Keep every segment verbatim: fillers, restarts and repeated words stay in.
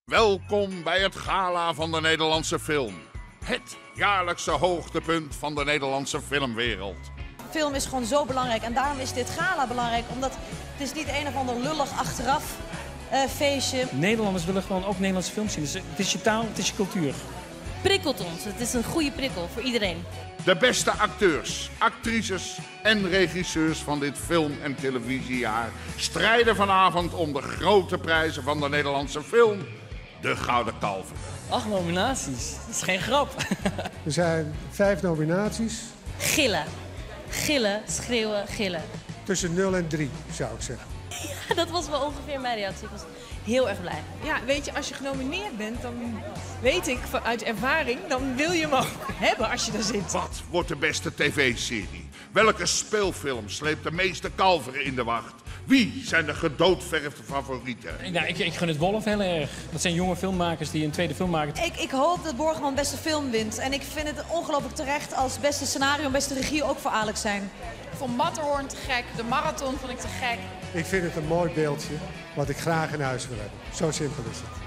Welkom bij het Gala van de Nederlandse film. Het jaarlijkse hoogtepunt van de Nederlandse filmwereld. Film is gewoon zo belangrijk en daarom is dit gala belangrijk. Omdat het is niet een of ander lullig achteraf uh, feestje. Nederlanders willen gewoon ook Nederlandse films zien. Dus het is je taal, het is je cultuur. Prikkelt ons. Het is een goede prikkel voor iedereen. De beste acteurs, actrices en regisseurs van dit film- en televisiejaar strijden vanavond om de grote prijzen van de Nederlandse film, de Gouden Kalveren. Acht nominaties, dat is geen grap. Er zijn vijf nominaties. Gillen. Gillen, schreeuwen, gillen. Tussen nul en drie, zou ik zeggen. Ja, dat was wel ongeveer mijn reactie. Ik was heel erg blij. Ja, weet je, als je genomineerd bent, dan weet ik vanuit ervaring, dan wil je hem ook hebben als je daar zit. Wat wordt de beste tv-serie? Welke speelfilm sleept de meeste kalveren in de wacht? Wie zijn de gedoodverfde favorieten? Ja, ik, ik gun het Wolf heel erg. Dat zijn jonge filmmakers die een tweede film maken. Ik, ik hoop dat Borgman beste film wint. En ik vind het ongelooflijk terecht als beste scenario en beste regie ook voor Alex zijn. Ik vond Matterhorn te gek, de marathon vond ik te gek. Ik vind het een mooi beeldje wat ik graag in huis wil hebben. Zo simpel is het.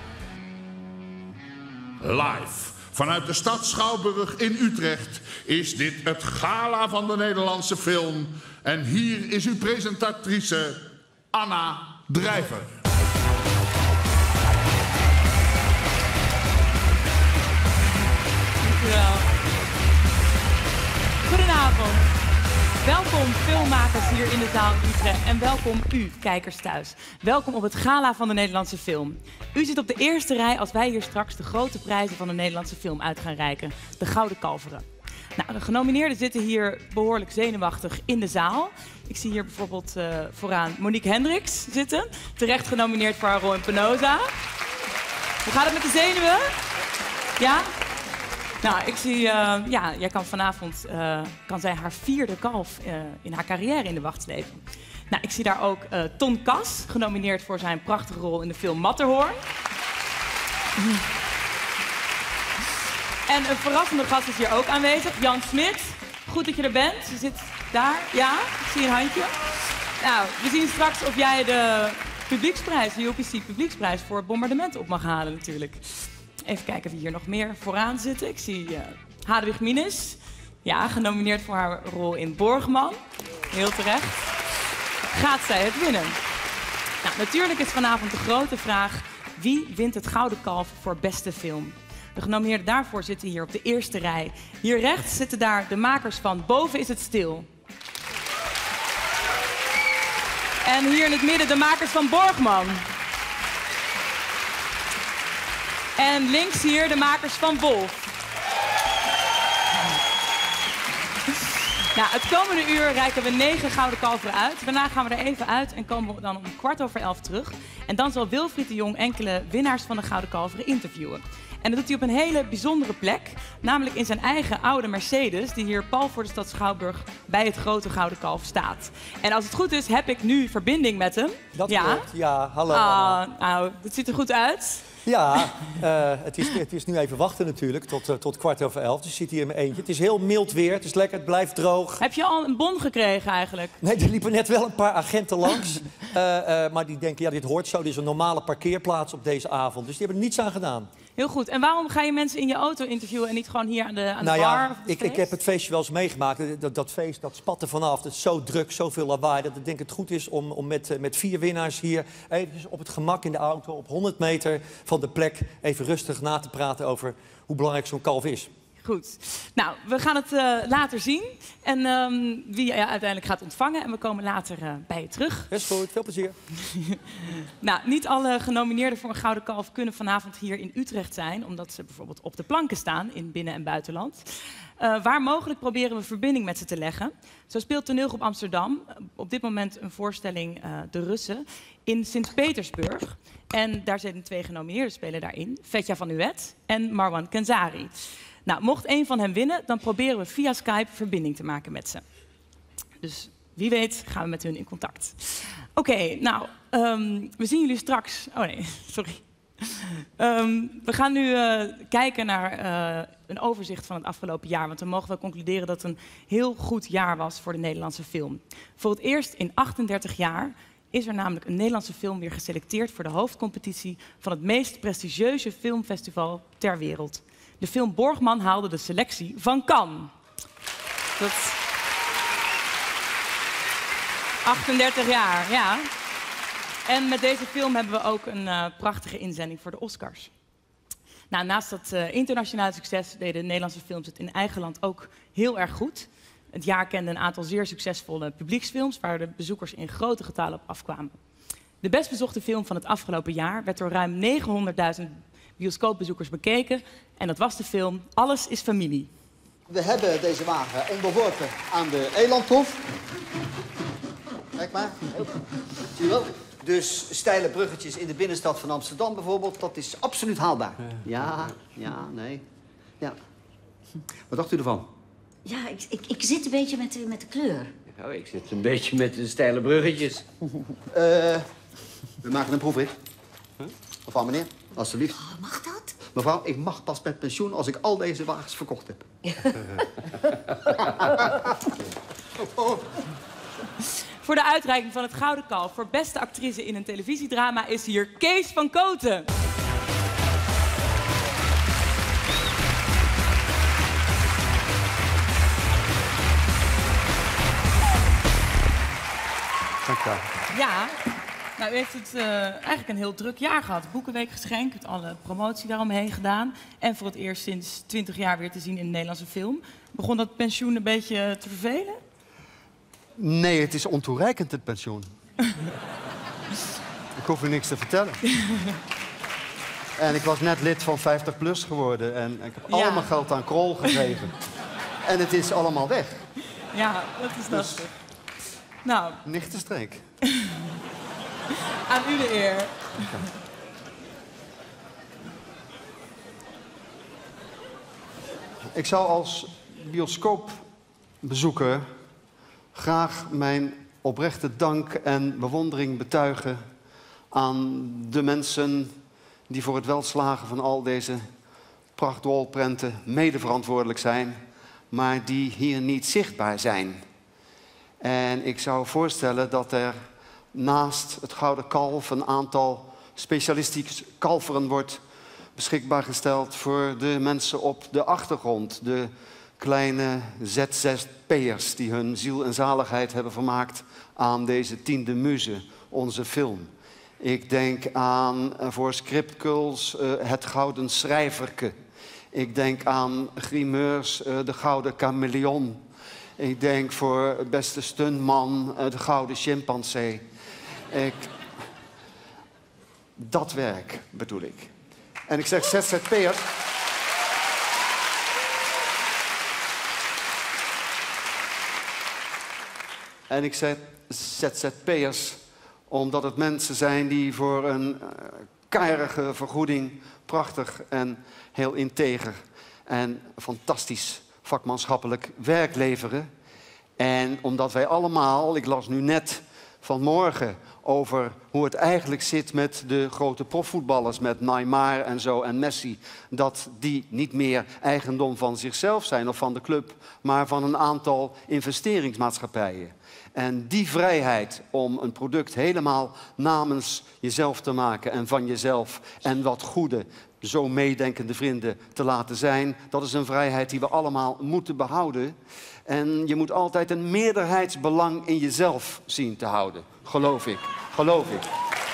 Live vanuit de stad Schouwburg in Utrecht is dit het Gala van de Nederlandse film. En hier is uw presentatrice Anna Drijver. Dankjewel. Goedenavond. Welkom filmmakers hier in de zaal in Utrecht en welkom u, kijkers thuis. Welkom op het Gala van de Nederlandse film. U zit op de eerste rij als wij hier straks de grote prijzen van de Nederlandse film uit gaan reiken. De Gouden Kalveren. Nou, de genomineerden zitten hier behoorlijk zenuwachtig in de zaal. Ik zie hier bijvoorbeeld uh, vooraan Monique Hendricks zitten. Terecht genomineerd voor haar rol in Penosa. Hoe gaat het met de zenuwen? Ja? Nou, ik zie, uh, ja, jij kan vanavond, uh, kan zij haar vierde kalf uh, in haar carrière in de wacht slepen. Nou, ik zie daar ook uh, Ton Kas, genomineerd voor zijn prachtige rol in de film Matterhorn. En een verrassende gast is hier ook aanwezig, Jan Smit. Goed dat je er bent. Je zit daar, ja, ik zie een handje. Nou, we zien straks of jij de publieksprijs, de U P C publieksprijs voor het bombardement op mag halen natuurlijk. Even kijken wie hier nog meer vooraan zitten. Ik zie uh, Hadewig Minnis. Ja, genomineerd voor haar rol in Borgman. Heel terecht. Gaat zij het winnen? Nou, natuurlijk is vanavond de grote vraag: wie wint het Gouden Kalf voor beste film? De genomineerden daarvoor zitten hier op de eerste rij. Hier rechts zitten daar de makers van Boven is het stil. En hier in het midden de makers van Borgman. En links hier de makers van Wolf. Nou, het komende uur reiken we negen Gouden Kalveren uit. Daarna gaan we er even uit en komen we dan om kwart over elf terug. En dan zal Wilfried de Jong enkele winnaars van de Gouden Kalveren interviewen. En dat doet hij op een hele bijzondere plek. Namelijk in zijn eigen oude Mercedes, die hier pal voor de stad Schouwburg bij het grote Gouden Kalf staat. En als het goed is, heb ik nu verbinding met hem. Dat ja? klopt, ja. Hallo. Ah, nou, het ziet er goed uit. Ja, uh, het, is, het is nu even wachten natuurlijk, tot, uh, tot kwart over elf. Dus je zit hier in mijn eentje. Het is heel mild weer, het is lekker, het blijft droog. Heb je al een bon gekregen eigenlijk? Nee, er liepen net wel een paar agenten langs. Uh, uh, maar die denken, ja, dit hoort zo. Dit is een normale parkeerplaats op deze avond. Dus die hebben er niets aan gedaan. Heel goed. En waarom ga je mensen in je auto interviewen en niet gewoon hier aan de, aan nou de bar? Ja, ik, ik heb het feestje wel eens meegemaakt. Dat, dat feest, dat spat er vanaf. Het is zo druk, zoveel lawaai. Dat ik denk het goed is om, om met, met vier winnaars hier even op het gemak in de auto, op honderd meter van de plek, even rustig na te praten over hoe belangrijk zo'n kalf is. Goed. Nou, we gaan het uh, later zien. En um, wie je uiteindelijk gaat ontvangen. En we komen later uh, bij je terug. Best goed, veel plezier. Nou, niet alle genomineerden voor een Gouden Kalf kunnen vanavond hier in Utrecht zijn. Omdat ze bijvoorbeeld op de planken staan in binnen- en buitenland. Uh, waar mogelijk proberen we verbinding met ze te leggen. Zo speelt Toneelgroep Amsterdam op dit moment een voorstelling uh, De Russen in Sint-Petersburg. En daar zijn twee genomineerden spelen daarin. Fetja van Uwet en Marwan Kenzari. Nou, mocht een van hen winnen, dan proberen we via Skype verbinding te maken met ze. Dus wie weet gaan we met hun in contact. Oké, okay, nou, um, we zien jullie straks... Oh nee, sorry. Um, we gaan nu uh, kijken naar uh, een overzicht van het afgelopen jaar. Want we mogen wel concluderen dat het een heel goed jaar was voor de Nederlandse film. Voor het eerst in achtendertig jaar is er namelijk een Nederlandse film weer geselecteerd voor de hoofdcompetitie van het meest prestigieuze filmfestival ter wereld. De film Borgman haalde de selectie van Cannes. Dat... achtendertig jaar, ja. En met deze film hebben we ook een uh, prachtige inzending voor de Oscars. Nou, naast dat uh, internationale succes deden Nederlandse films het in eigen land ook heel erg goed. Het jaar kende een aantal zeer succesvolle publieksfilms waar de bezoekers in grote getallen op afkwamen. De best bezochte film van het afgelopen jaar werd door ruim negenhonderdduizend bioscoopbezoekers bekeken. En dat was de film Alles is Familie. We hebben deze wagen onderworpen aan de Elandhof. Kijk maar. Zie je wel? Dus steile bruggetjes in de binnenstad van Amsterdam bijvoorbeeld, dat is absoluut haalbaar. Ja, ja, nee. Ja. Wat dacht u ervan? Ja, ik, ik, ik zit een beetje met, de- met de kleur. Nou, ik zit een beetje met de steile bruggetjes. Eh, we maken een proefrit. Mevrouw, meneer, alstublieft. Oh, mag dat? Mevrouw, ik mag pas met pensioen als ik al deze wagens verkocht heb. Voor de uitreiking van het Gouden Kalf voor beste actrice in een televisiedrama is hier Kees van Kooten. Dank je wel. Ja, nou, u heeft het uh, eigenlijk een heel druk jaar gehad. Boekenweek geschenkt, met alle promotie daaromheen gedaan. En voor het eerst sinds twintig jaar weer te zien in een Nederlandse film. Begon dat pensioen een beetje te vervelen? Nee, het is ontoereikend, het pensioen. Ik hoef u niks te vertellen. En ik was net lid van vijftig plus geworden. En ik heb Ja. allemaal geld aan Krol gegeven. En het is allemaal weg. Ja, dat is lastig. Nou, Nichtenstreek. aan u de eer. Ik zou als bioscoopbezoeker graag mijn oprechte dank en bewondering betuigen aan de mensen die voor het welslagen van al deze prachtwolprenten mede verantwoordelijk zijn, maar die hier niet zichtbaar zijn. En ik zou voorstellen dat er naast het Gouden Kalf een aantal specialistisch kalveren wordt beschikbaar gesteld voor de mensen op de achtergrond. De kleine Z Z P'ers die hun ziel en zaligheid hebben vermaakt aan deze tiende muze, onze film. Ik denk aan uh, voor scriptkuls uh, het Gouden Schrijverke. Ik denk aan grimeurs uh, de Gouden Chameleon. Ik denk voor het beste stuntman uh, de Gouden Chimpansee. Ik... Dat werk bedoel ik. En ik zeg Z Z P'ers. En ik zeg Z Z P'ers omdat het mensen zijn die voor een uh, keurige vergoeding prachtig en heel integer en fantastisch vakmanschappelijk werk leveren. En omdat wij allemaal, ik las nu net vanmorgen over hoe het eigenlijk zit met de grote profvoetballers, met Neymar en zo en Messi, dat die niet meer eigendom van zichzelf zijn of van de club, maar van een aantal investeringsmaatschappijen. En die vrijheid om een product helemaal namens jezelf te maken en van jezelf en wat goede, zo meedenkende vrienden te laten zijn, dat is een vrijheid die we allemaal moeten behouden. En je moet altijd een meerderheidsbelang in jezelf zien te houden. Geloof ik. Geloof ik.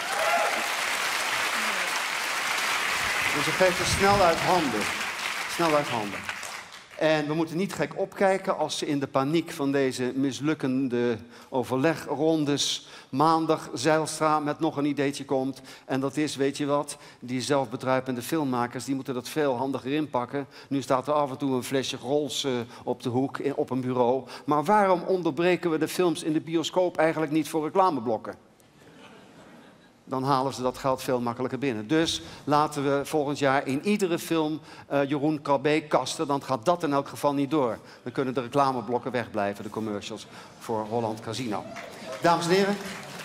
Dus het geeft er snel uit handen. Snel uit handen. En we moeten niet gek opkijken als ze in de paniek van deze mislukkende overlegrondes maandag Zijlstra met nog een ideetje komt. En dat is, weet je wat, die zelfbedruipende filmmakers, die moeten dat veel handiger inpakken. Nu staat er af en toe een flesje Grols uh, op de hoek in, op een bureau. Maar waarom onderbreken we de films in de bioscoop eigenlijk niet voor reclameblokken? Dan halen ze dat geld veel makkelijker binnen. Dus laten we volgend jaar in iedere film uh, Jeroen Krabbe kasten. Dan gaat dat in elk geval niet door. Dan kunnen de reclameblokken wegblijven, de commercials voor Holland Casino. Dames en heren.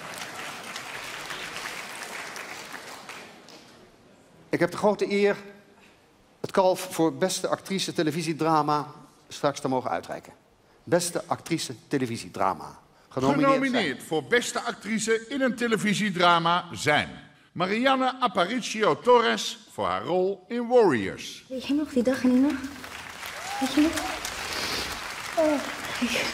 Ik heb de grote eer het Kalf voor beste actrice televisiedrama straks te mogen uitreiken. Beste actrice televisiedrama. genomineerd, Genomineerd voor beste actrice in een televisiedrama zijn Marianne Aparicio Torres voor haar rol in Warriors. Weet je nog die dag in die nacht? Weet je nog? Oh, ik...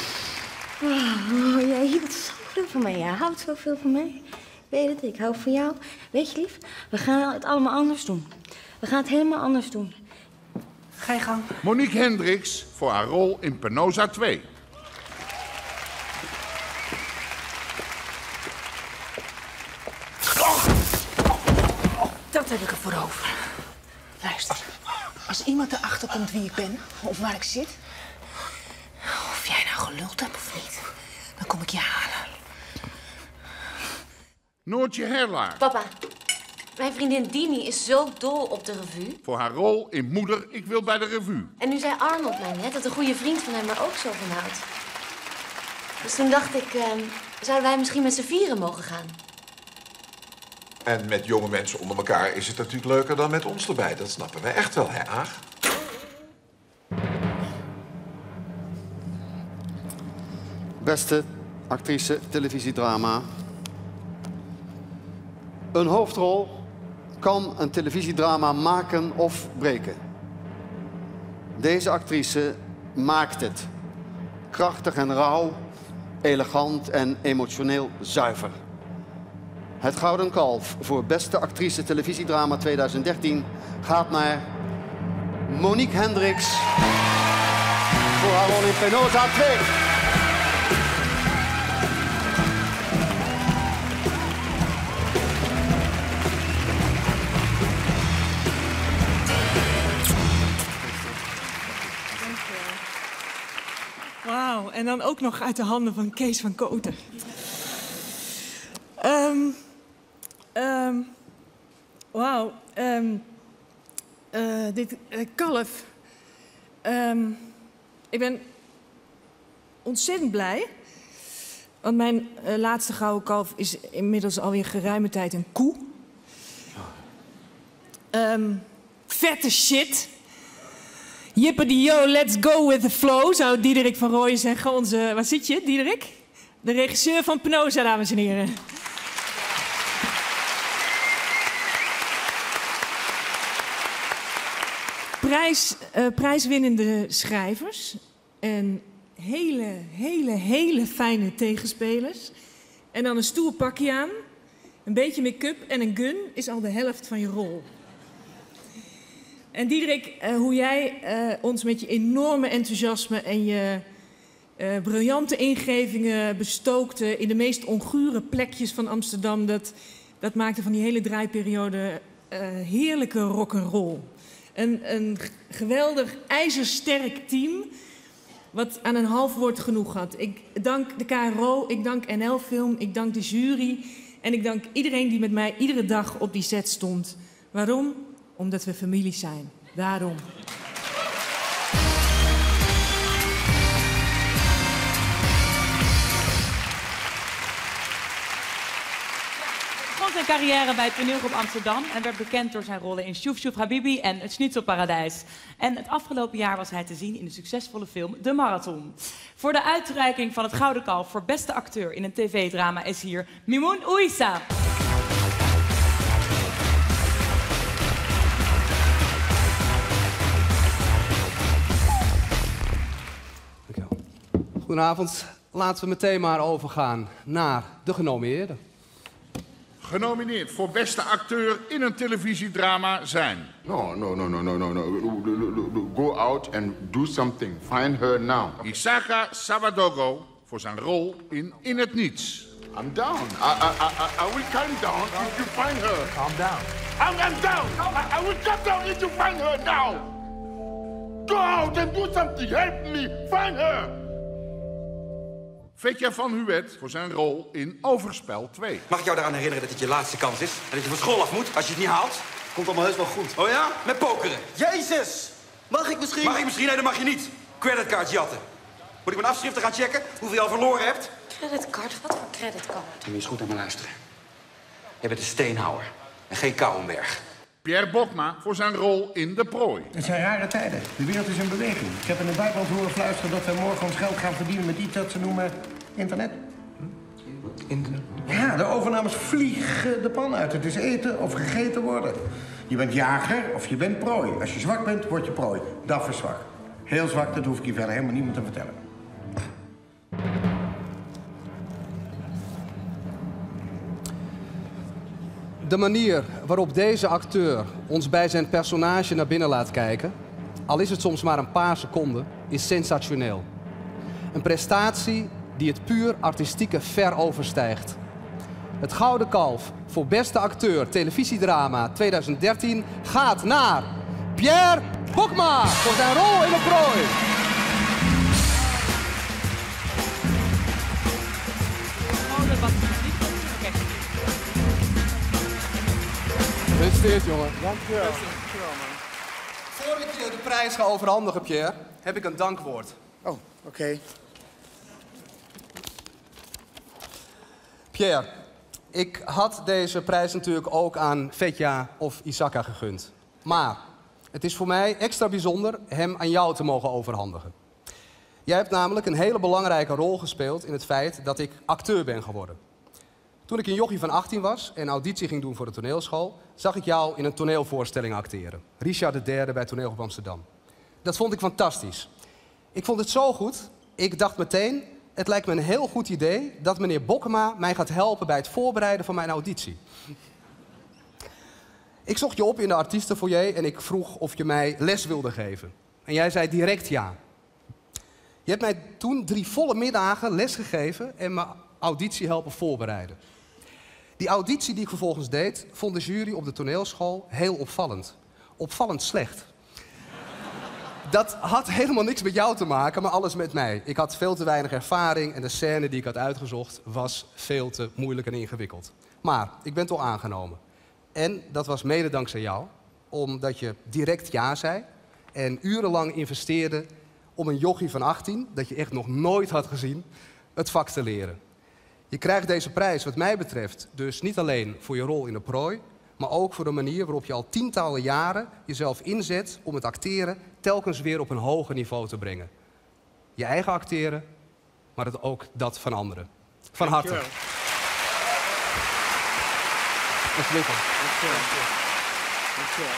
oh, jij hield zoveel van mij. Jij houdt zoveel van mij. Ik weet het, ik hou van jou. Weet je, lief, we gaan het allemaal anders doen. We gaan het helemaal anders doen. Ga je gang. Monique Hendricks voor haar rol in Penosa twee. Dat heb ik ervoor over. Luister, als iemand erachter komt wie ik ben, of waar ik zit... of jij nou geluld hebt of niet, dan kom ik je halen. Noortje Herlaar Papa, mijn vriendin Dini is zo dol op de revue. voor haar rol in Moeder, ik wil bij de revue. En nu zei Arnold mij net dat een goede vriend van hem er ook zo van houdt. Dus toen dacht ik, uh, zouden wij misschien met z'n vieren mogen gaan? En met jonge mensen onder elkaar is het natuurlijk leuker dan met ons erbij. Dat snappen wij echt wel, hè, Aag? Beste actrice televisiedrama. Een hoofdrol kan een televisiedrama maken of breken. Deze actrice maakt het. Krachtig en rauw, elegant en emotioneel zuiver. Het Gouden Kalf voor beste actrice televisiedrama tweeduizend dertien gaat naar Monique Hendricks voor haar rol in Penosa twee. Wauw, en dan ook nog uit de handen van Kees van Kooten. Um, um, Wauw, um, uh, dit uh, kalf. Um, ik ben ontzettend blij. Want mijn uh, laatste gouden kalf is inmiddels alweer geruime tijd een koe. Um, vette shit. Yippity-yo, let's go with the flow, zou Diederik van Rooyen zeggen. Onze, waar zit je, Diederik? De regisseur van Penosa, dames en heren. Prijs, uh, prijswinnende schrijvers. En hele, hele, hele fijne tegenspelers. En dan een stoer pakje aan. Een beetje make-up en een gun is al de helft van je rol. En Diederik, uh, hoe jij uh, ons met je enorme enthousiasme en je uh, briljante ingevingen bestookte in de meest ongure plekjes van Amsterdam, dat, dat maakte van die hele draaiperiode uh, heerlijke rock'n'roll. Een, een geweldig ijzersterk team, wat aan een half woord genoeg had. Ik dank de K R O, ik dank N L Film, ik dank de jury en ik dank iedereen die met mij iedere dag op die set stond. Waarom? Omdat we familie zijn. Daarom. Begon zijn carrière bij Toneelgroep Amsterdam en werd bekend door zijn rollen in Sjoef Sjoef Habibi en Het Schnitzelparadijs. En het afgelopen jaar was hij te zien in de succesvolle film De Marathon. Voor de uitreiking van het Gouden Kalf voor beste acteur in een tv-drama is hier Mimoun Ouissa. Goedenavond. Laten we meteen maar overgaan naar de genomineerden. Genomineerd voor beste acteur in een televisiedrama zijn... No, no, no, no, no, no, no. Go out and do something. Find her now. Isaka Sawadogo voor zijn rol in In het Niets. I'm down. I, I, I, I will calm down if you find her. Calm down. I'm, I'm down. I, I will calm down if you find her now. Go out and do something. Help me. Find her. Vetja van Huet voor zijn rol in Overspel twee. Mag ik jou eraan herinneren dat dit je laatste kans is? En dat je van school af moet als je het niet haalt? Komt allemaal heus wel goed. Oh ja? Met pokeren. Jezus! Mag ik misschien? Mag ik misschien? Nee, dat mag je niet. Creditcard jatten. Moet ik mijn afschriften gaan checken? Hoeveel je al verloren hebt? Creditcard? Wat voor creditcard? Moet je eens goed naar me luisteren. Jij bent een steenhouwer en geen Kouwenberg. Pierre Bokma voor zijn rol in De Prooi. Het zijn rare tijden. De wereld is in beweging. Ik heb in het buitenland horen fluisteren dat wij morgen ons geld gaan verdienen met iets dat ze noemen Internet. Internet? Ja, de overnames vliegen de pan uit. Het is eten of gegeten worden. Je bent jager of je bent prooi. Als je zwak bent, word je prooi. Dat is zwak. Heel zwak, dat hoef ik je verder helemaal niemand te vertellen. De manier waarop deze acteur ons bij zijn personage naar binnen laat kijken, al is het soms maar een paar seconden, is sensationeel. Een prestatie die het puur artistieke ver overstijgt. Het Gouden Kalf voor beste acteur televisiedrama tweeduizend dertien gaat naar Pierre Bokma voor zijn rol in De Prooi. Gefeliciteerd, jongen. Dankjewel. Dankjewel, man. Voor ik je de prijs ga overhandigen, Pierre, heb ik een dankwoord. Oh, oké. Okay. Pierre, ik had deze prijs natuurlijk ook aan Fetja of Isaka gegund. Maar het is voor mij extra bijzonder hem aan jou te mogen overhandigen. Jij hebt namelijk een hele belangrijke rol gespeeld in het feit dat ik acteur ben geworden. Toen ik een jochie van achttien was en auditie ging doen voor de toneelschool, zag ik jou in een toneelvoorstelling acteren. Richard de Derde bij Toneelgroep Amsterdam. Dat vond ik fantastisch. Ik vond het zo goed, ik dacht meteen, het lijkt me een heel goed idee dat meneer Bokma mij gaat helpen bij het voorbereiden van mijn auditie. Ik zocht je op in de artiestenfoyer en ik vroeg of je mij les wilde geven. En jij zei direct ja. Je hebt mij toen drie volle middagen les gegeven en mijn auditie helpen voorbereiden. Die auditie die ik vervolgens deed, vond de jury op de toneelschool heel opvallend. Opvallend slecht. Dat had helemaal niks met jou te maken, maar alles met mij. Ik had veel te weinig ervaring en de scène die ik had uitgezocht was veel te moeilijk en ingewikkeld. Maar ik ben toch aangenomen. En dat was mede dankzij jou, omdat je direct ja zei en urenlang investeerde om een jochie van achttien, dat je echt nog nooit had gezien, het vak te leren. Je krijgt deze prijs wat mij betreft dus niet alleen voor je rol in De Prooi, maar ook voor de manier waarop je al tientallen jaren jezelf inzet om het acteren telkens weer op een hoger niveau te brengen. Je eigen acteren, maar het ook dat van anderen. Van harte. Dankjewel. Alsjeblieft. Dankjewel. Dankjewel.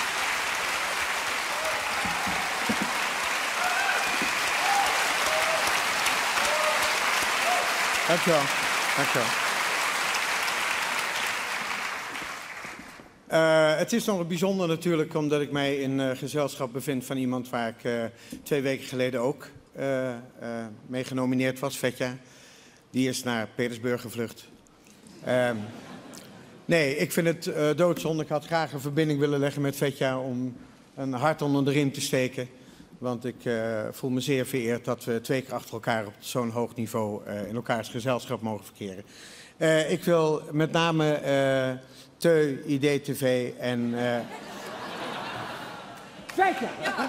Dankjewel. Dankjewel. Uh, het is nog bijzonder natuurlijk omdat ik mij in uh, gezelschap bevind van iemand waar ik uh, twee weken geleden ook uh, uh, mee genomineerd was, Fetja. Die is naar Petersburg gevlucht. Uh, nee, ik vind het uh, doodzonde. Ik had graag een verbinding willen leggen met Fetja om een hart onder de riem te steken. Want ik uh, voel me zeer vereerd dat we twee keer achter elkaar op zo'n hoog niveau uh, in elkaars gezelschap mogen verkeren. Uh, ik wil met name uh, Teu, I D T V en... Uh... Fetje!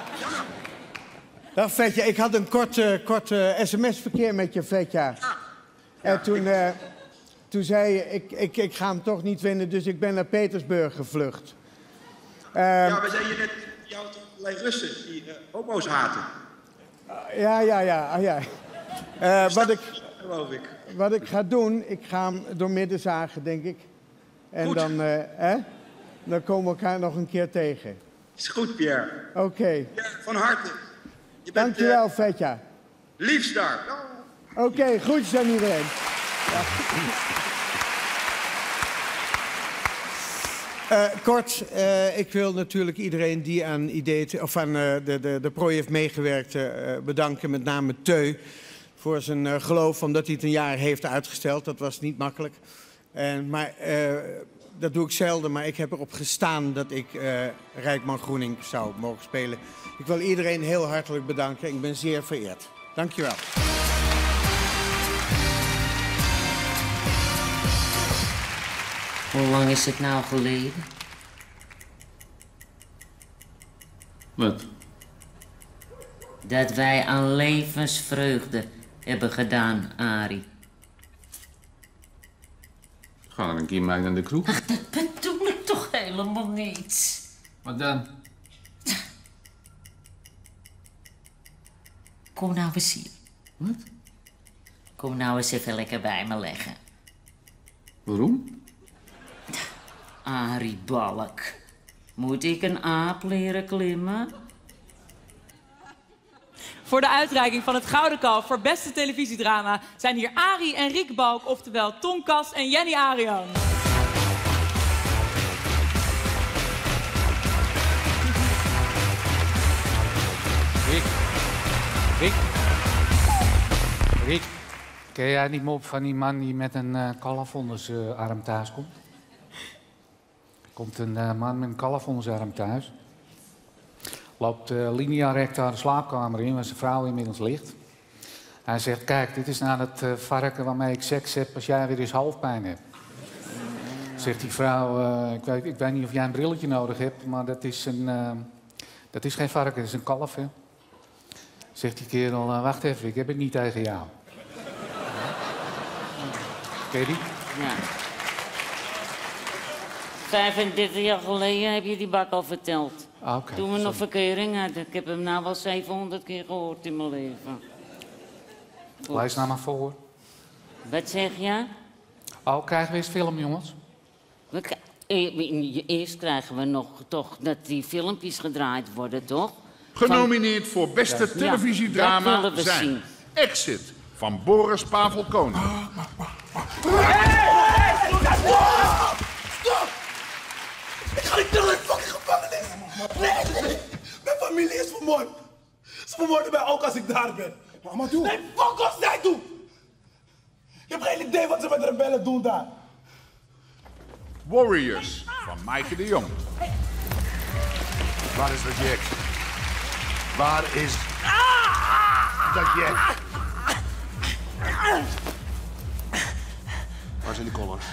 Dag Fetje, ik had een kort, uh, kort uh, sms-verkeer met je, Fetja. En toen, uh, toen zei je, ik, ik, ik ga hem toch niet winnen, dus ik ben naar Petersburg gevlucht. Uh, ja, we zijn je net... Jou toch alleen Russen die uh, homo's haten. Uh, ja, ja, ja. Uh, ja. Uh, wat, ik, geloof ik. wat ik ga doen, ik ga hem door midden zagen, denk ik. En goed. Dan, uh, hè? Dan komen we elkaar nog een keer tegen. Is goed, Pierre. Oké. Okay. Ja, van harte. Je bent, dankjewel, uh, Fetja. Liefst daar. Oké, okay, groetjes aan iedereen. Ja. Uh, kort, uh, ik wil natuurlijk iedereen die aan, idee of aan uh, de, de, de prooi heeft meegewerkt uh, bedanken. Met name Teu voor zijn uh, geloof, omdat hij het een jaar heeft uitgesteld. Dat was niet makkelijk. Uh, maar uh, dat doe ik zelden, maar ik heb erop gestaan dat ik uh, Rijkman Groening zou mogen spelen. Ik wil iedereen heel hartelijk bedanken. Ik ben zeer vereerd. Dankjewel. Hoe lang is het nou geleden? Wat? Dat wij aan levensvreugde hebben gedaan, Arie. Ga dan een keer mee naar de kroeg. Ach, dat bedoel ik toch helemaal niet. Wat dan? Kom nou eens hier. Wat? Kom nou eens even lekker bij me leggen. Waarom? Arie Balk. Moet ik een aap leren klimmen? Voor de uitreiking van het Gouden Kalf voor beste televisiedrama zijn hier Arie en Riek Balk, oftewel Tom Kas en Jenny Arian. Riek. Riek. Riek. Ken jij niet mop van die man die met een uh, kalf onder zijn arm thuis komt? Er komt een uh, man met een kalf onder zijn arm thuis. Loopt uh, linea recta de slaapkamer in, waar zijn vrouw inmiddels ligt. Hij zegt, kijk, dit is nou het uh, varken waarmee ik seks heb als jij weer eens hoofdpijn hebt. Zegt die vrouw, uh, ik, weet, ik weet niet of jij een brilletje nodig hebt, maar dat is, een, uh, dat is geen varken, dat is een kalf, hè. Zegt die kerel, uh, wacht even, ik heb het niet tegen jou. Ken je die? Ja. vijfendertig jaar geleden heb je die bak al verteld. Ah, okay. Toen we nog verkering hadden. Ik heb hem nou wel zevenhonderd keer gehoord in mijn leven. Goed. Lees nou maar voor. Wat zeg je? Oh, krijgen we eens film, jongens? We e eerst krijgen we nog toch dat die filmpjes gedraaid worden, toch? Genomineerd voor beste ja, televisiedrama dat zijn zien. Exit van Boris Pavel Koning. Hey! Stop! Stop! Ik ga niet terug in de fucking gevangenis! Nee, nee! Mijn familie is vermoord! Ze vermoorden mij ook als ik daar ben. Maar maar doe! Nee, fuck off, zij toe! Je hebt geen idee wat ze met de rebellen doen daar. Warriors van Maaike de Jong. Waar is dat jack? Waar is dat jack? Waar zijn die collars?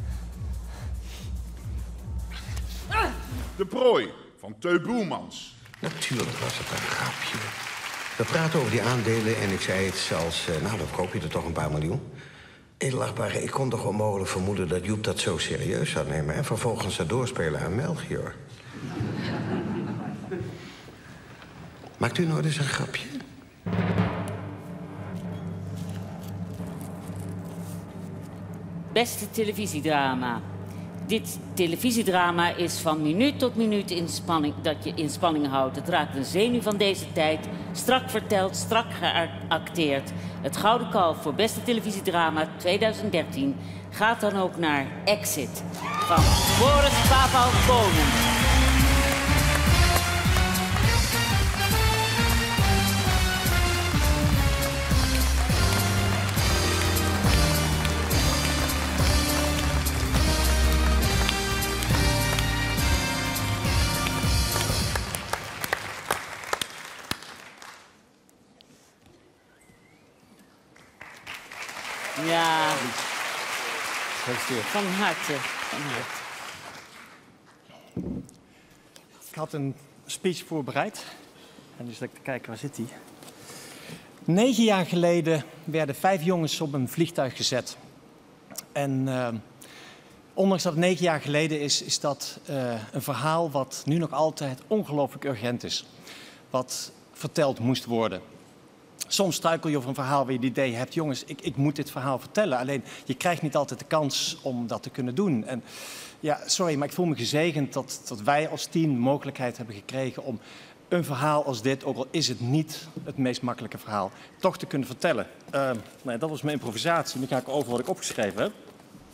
De Prooi van Teu Boelmans. Natuurlijk was het een grapje. We praten over die aandelen en ik zei iets als... Uh, nou, dan koop je er toch een paar miljoen. Edelachtbare, ik kon toch onmogelijk vermoeden dat Joep dat zo serieus zou nemen... en vervolgens zou doorspelen aan Melchior. Maakt u nooit eens een grapje? Beste televisiedrama. Dit televisiedrama is van minuut tot minuut in spanning, dat je in spanning houdt. Het raakt een zenuw van deze tijd. Strak verteld, strak geacteerd. Het Gouden Kalf voor beste televisiedrama tweeduizend dertien gaat dan ook naar Exit van Boris Pavel Koning. Ja, van harte, van harte. Ik had een speech voorbereid. En dus dat ik te kijken, waar zit die? Negen jaar geleden werden vijf jongens op een vliegtuig gezet. En uh, ondanks dat het negen jaar geleden is, is dat uh, een verhaal wat nu nog altijd ongelooflijk urgent is. Wat verteld moest worden. Soms struikel je over een verhaal waar je het idee hebt... jongens, ik, ik moet dit verhaal vertellen. Alleen, je krijgt niet altijd de kans om dat te kunnen doen. En ja, sorry, maar ik voel me gezegend dat, dat wij als team de mogelijkheid hebben gekregen... om een verhaal als dit, ook al is het niet het meest makkelijke verhaal... toch te kunnen vertellen. Uh, nou, dat was mijn improvisatie. Nu ga ik over wat ik opgeschreven heb.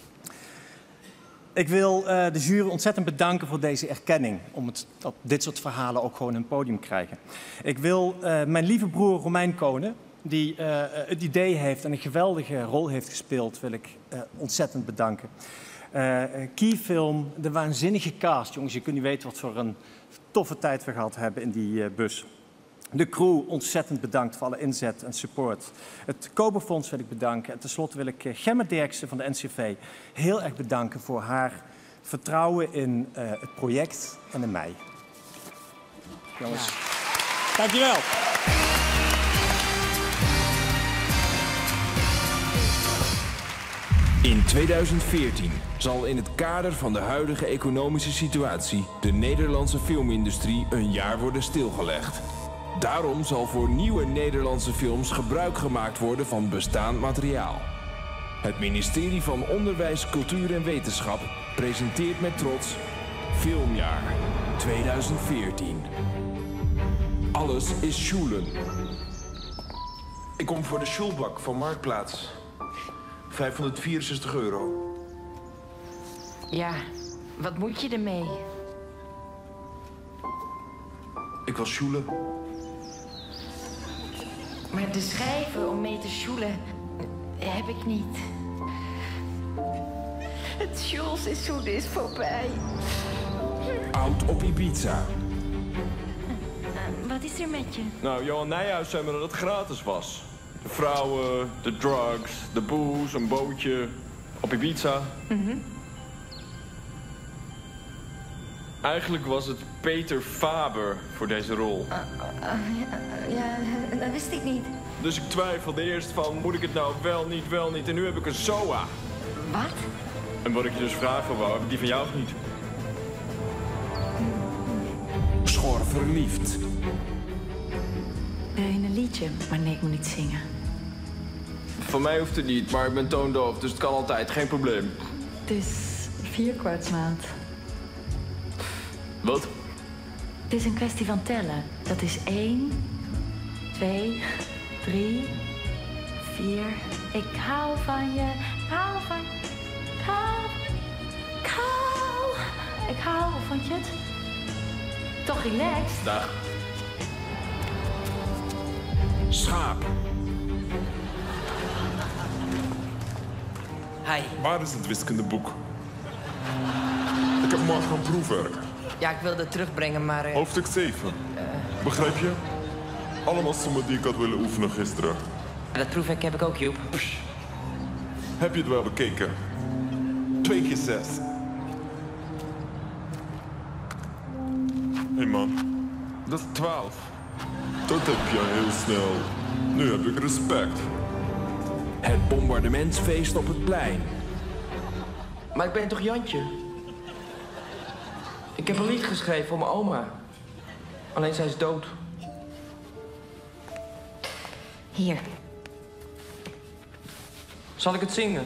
Ik wil uh, de jury ontzettend bedanken voor deze erkenning. Om het, dat dit soort verhalen ook gewoon een podium krijgen. Ik wil uh, mijn lieve broer Romein Konen, die uh, het idee heeft en een geweldige rol heeft gespeeld, wil ik uh, ontzettend bedanken. Uh, Keyfilm, de waanzinnige cast. Jongens, je kunt niet weten wat voor een toffe tijd we gehad hebben in die uh, bus. De crew, ontzettend bedankt voor alle inzet en support. Het Koberfonds wil ik bedanken. En tenslotte wil ik Gemma Derksen van de N C V heel erg bedanken voor haar vertrouwen in uh, het project en in mij. Jongens, ja. Dankjewel. In tweeduizend veertien zal in het kader van de huidige economische situatie de Nederlandse filmindustrie een jaar worden stilgelegd. Daarom zal voor nieuwe Nederlandse films gebruik gemaakt worden van bestaand materiaal. Het ministerie van Onderwijs, Cultuur en Wetenschap presenteert met trots Filmjaar tweeduizend veertien. Alles is Schulen. Ik kom voor de Schulbak van Marktplaats. vijfhonderdvierenzestig euro. Ja, wat moet je ermee? Ik wil sjoelen. Maar de schijven om mee te sjoelen heb ik niet. Het schoolseizoen is voorbij. Oud op Ibiza. Wat is er met je? Nou, Johan Nijhuis zei me dat het gratis was. De vrouwen, de drugs, de booze, een bootje. Op Ibiza. Mm-hmm. Eigenlijk was het Peter Faber voor deze rol. Uh, uh, ja, ja, dat wist ik niet. Dus ik twijfelde eerst van, moet ik het nou wel, niet, wel, niet. En nu heb ik een S O A. Wat? En wat ik je dus vragen wou, heb ik die van jou of niet? Schor verliefd. Wil je een liedje? Maar nee, ik moet niet zingen. Van mij hoeft het niet, maar ik ben toondoof, dus het kan altijd, geen probleem. Het is vierkwartsmaat. Wat? Het is een kwestie van tellen. Dat is één, twee, drie, vier. Ik hou van je, ik hou van je, ik hou, ik hou. Ik hou, hoe vond je het? Toch relaxed? Dag. Schaap. Hi. Waar is het wiskundeboek? Ik heb morgen een proefwerk. Ja, ik wilde het terugbrengen, maar... Uh... Hoofdstuk zeven. Uh... Begrijp je? Allemaal sommen die ik had willen oefenen gisteren. Dat proefwerk heb ik ook, Joep. Psh. Heb je het wel bekeken? Twee keer zes. Hé hey man, dat is twaalf. Dat heb je heel snel. Nu heb ik respect. Het bombardementsfeest op het plein. Maar ik ben toch Jantje? Ik heb een lied geschreven voor mijn oma. Alleen zij is dood. Hier. Zal ik het zingen?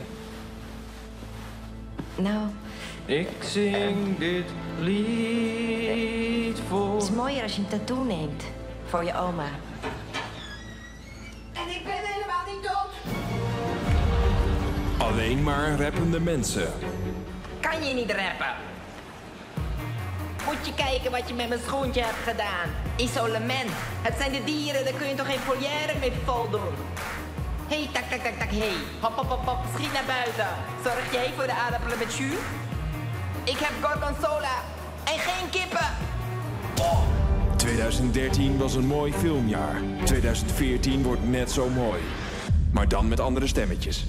Nou... Ik zing dit lied voor... Het is mooier als je een tattoo neemt. Voor je oma. En ik ben helemaal niet dood. Alleen maar rappende mensen. Kan je niet rappen? Moet je kijken wat je met mijn schoentje hebt gedaan. Isolement. Het zijn de dieren, daar kun je toch geen volière mee voldoen. Hé, hey, tak, tak, tak, tak, hé. Hey. Hop, hop, hop, hop, schiet naar buiten. Zorg jij voor de aardappelen met jus? Ik heb gorgonzola en geen kippen. Oh. twintig dertien was een mooi filmjaar. twintig veertien wordt net zo mooi. Maar dan met andere stemmetjes.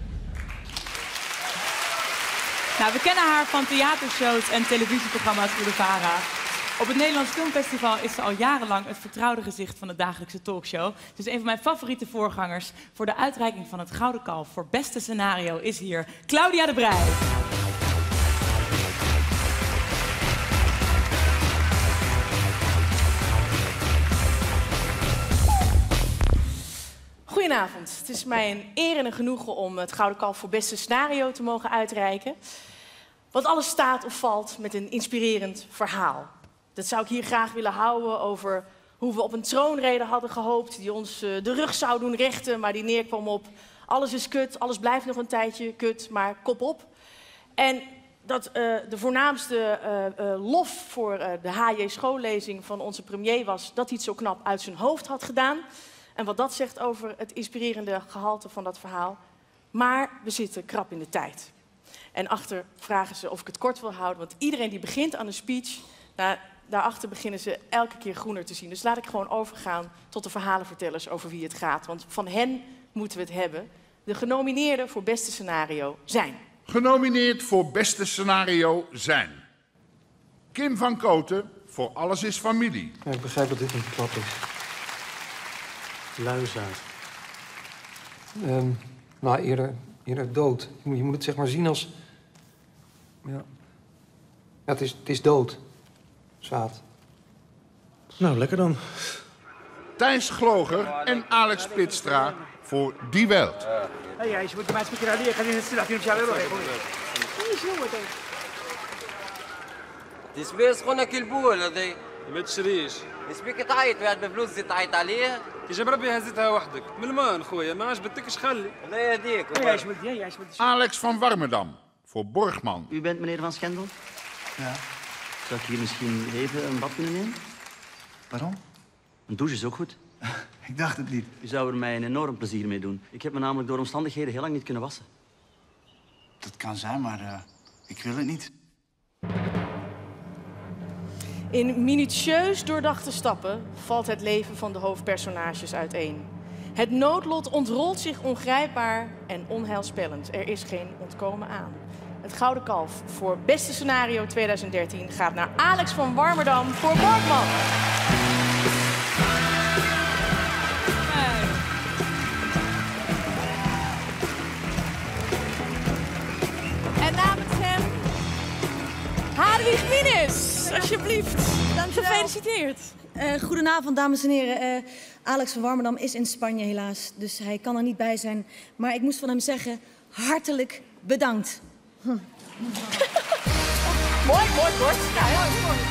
Nou, we kennen haar van theatershows en televisieprogramma's voor de VARA. Op het Nederlands Filmfestival is ze al jarenlang het vertrouwde gezicht van de dagelijkse talkshow. Dus een van mijn favoriete voorgangers voor de uitreiking van het Gouden Kalf voor beste scenario is hier Claudia de Breij. Goedenavond. Het is mij een eer en een genoegen om het Gouden Kalf voor beste scenario te mogen uitreiken. Want alles staat of valt met een inspirerend verhaal. Dat zou ik hier graag willen houden over hoe we op een troonrede hadden gehoopt die ons uh, de rug zou doen rechten, maar die neerkwam op alles is kut, alles blijft nog een tijdje kut, maar kop op. En dat uh, de voornaamste uh, uh, lof voor uh, de H J schoollezing van onze premier was dat hij het zo knap uit zijn hoofd had gedaan. En wat dat zegt over het inspirerende gehalte van dat verhaal. Maar we zitten krap in de tijd. En achter vragen ze of ik het kort wil houden. Want iedereen die begint aan een speech, nou, daarachter beginnen ze elke keer groener te zien. Dus laat ik gewoon overgaan tot de verhalenvertellers over wie het gaat. Want van hen moeten we het hebben. De genomineerden voor beste scenario zijn... Genomineerd voor beste scenario zijn... Kim van Kooten voor Alles is Familie. Ja, ik begrijp dat dit een klap is. Luizaard. Um, nou, eerder, eerder dood. Je moet, je moet het zeg maar zien als... Ja, ja het, is, het is dood. Zaad. Nou, lekker dan. Thijs Gloger en Alex Plitstra voor Die Welt. هيا عيش ودي ما تفكر عليا خلينا نستلع في مشاعر روحي دي سبيس خونا كلبول هذي ما تشريش سبيك تعيط واحد بفلوس زي تعيط عليه كي بربي هزتها وحدك من المان خويا ما عجبتكش خلي الله يهديك عيش ودي هيا عيش ودي Alex van Warmerdam voor Borgman. U bent meneer Van Schendel? Ja. Zou ik hier misschien even een bad kunnen nemen? Waarom? Een douche is ook goed. Ik dacht het niet. U zou er mij een enorm plezier mee doen. Ik heb me namelijk door omstandigheden heel lang niet kunnen wassen. Dat kan zijn, maar uh, ik wil het niet. In minutieus doordachte stappen valt het leven van de hoofdpersonages uiteen. Het noodlot ontrolt zich ongrijpbaar en onheilspellend. Er is geen ontkomen aan. Het Gouden Kalf voor Beste Scenario twintig dertien gaat naar Alex van Warmerdam voor Borgman. En namens hem, Hadewig Minnis, alsjeblieft. Gefeliciteerd. Uh, goedenavond, dames en heren. Uh, Alex van Warmerdam is in Spanje helaas, dus hij kan er niet bij zijn. Maar ik moest van hem zeggen, hartelijk bedankt. Hm. Mooi, mooi, kort. Ja, heel mooi.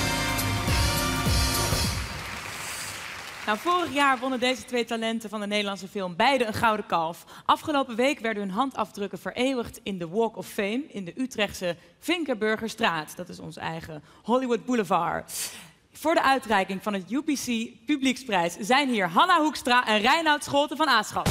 Nou, vorig jaar wonnen deze twee talenten van de Nederlandse film beide een Gouden Kalf. Afgelopen week werden hun handafdrukken vereeuwigd in de Walk of Fame in de Utrechtse Vinkenburgerstraat. Dat is ons eigen Hollywood Boulevard. Voor de uitreiking van het U P C Publieksprijs zijn hier Hanna Hoekstra en Reinoud Scholten van Aaschat.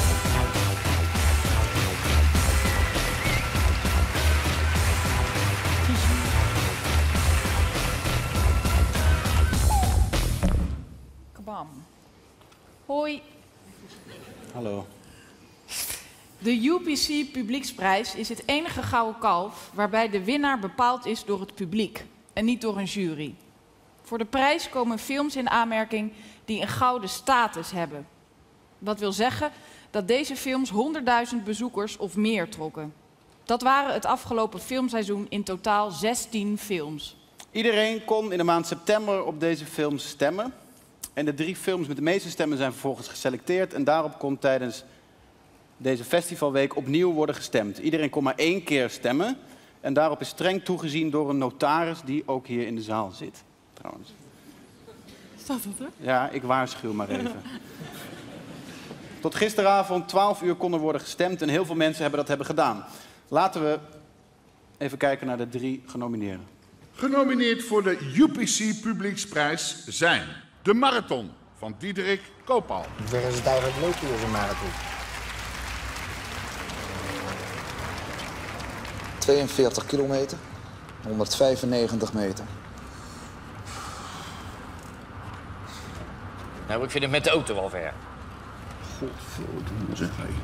Kabam. Hoi. Hallo. De U P C Publieksprijs is het enige Gouden Kalf waarbij de winnaar bepaald is door het publiek en niet door een jury. Voor de prijs komen films in aanmerking die een gouden status hebben. Dat wil zeggen dat deze films honderdduizend bezoekers of meer trokken. Dat waren het afgelopen filmseizoen in totaal zestien films. Iedereen kon in de maand september op deze films stemmen. En de drie films met de meeste stemmen zijn vervolgens geselecteerd. En daarop kon tijdens deze festivalweek opnieuw worden gestemd. Iedereen kon maar één keer stemmen. En daarop is streng toegezien door een notaris die ook hier in de zaal zit. Trouwens. Staat dat er? Ja, ik waarschuw maar even. Tot gisteravond twaalf uur kon er worden gestemd en heel veel mensen hebben dat hebben gedaan. Laten we even kijken naar de drie genomineerden. Genomineerd voor de U P C Publieksprijs zijn De Marathon van Diederik Koopal. Hoe ver is het eigenlijk leuk hier als een marathon? tweeënveertig kilometer, honderdvijfennegentig meter. Nou, ik vind het met de auto wel ver. Godverdomme zeg hij.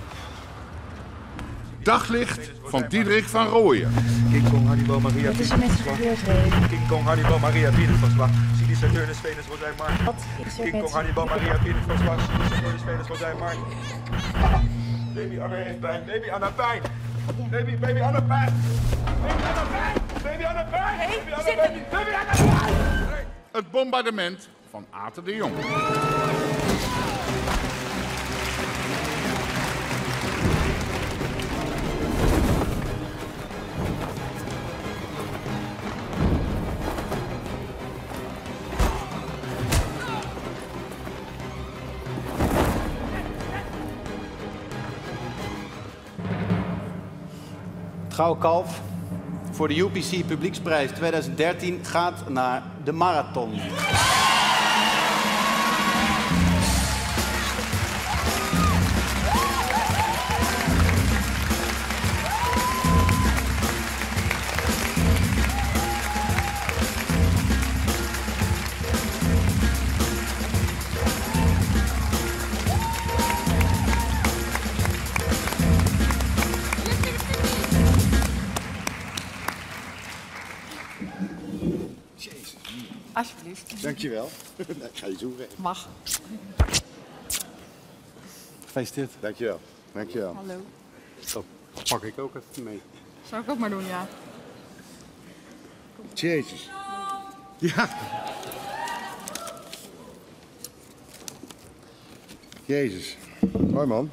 Daglicht van Diederik van Rooyen. King Kong, Hannibal, Maria, Wat is er met z'n gebeurd, Reen? King Kong, Hannibal, Maria, Binnenverslag. Silis en Deurnes, Venus, Rozijn, Mark. Wat? King Kong, Hannibal, Maria, Binnenverslag. Silis en Deurnes, Venus, Rozijn, Mark. Baby Anna heeft pijn. Baby Anna pijn. Baby, baby Anna pijn. Baby Anna pijn. Baby Anna pijn. Baby Anna pijn. Baby Anna pijn. Het bombardement van Aten de Jong. Het Gouden Kalf voor de U P C Publieksprijs twintig dertien gaat naar De Marathon. Alsjeblieft. Dankjewel. Ik ga je zoeken. Mag. Gefeliciteerd. Dankjewel. Dankjewel. Hallo. Dat pak ik ook even mee. Zou ik ook maar doen, ja. Jezus. Ja. Jezus. Mooi man.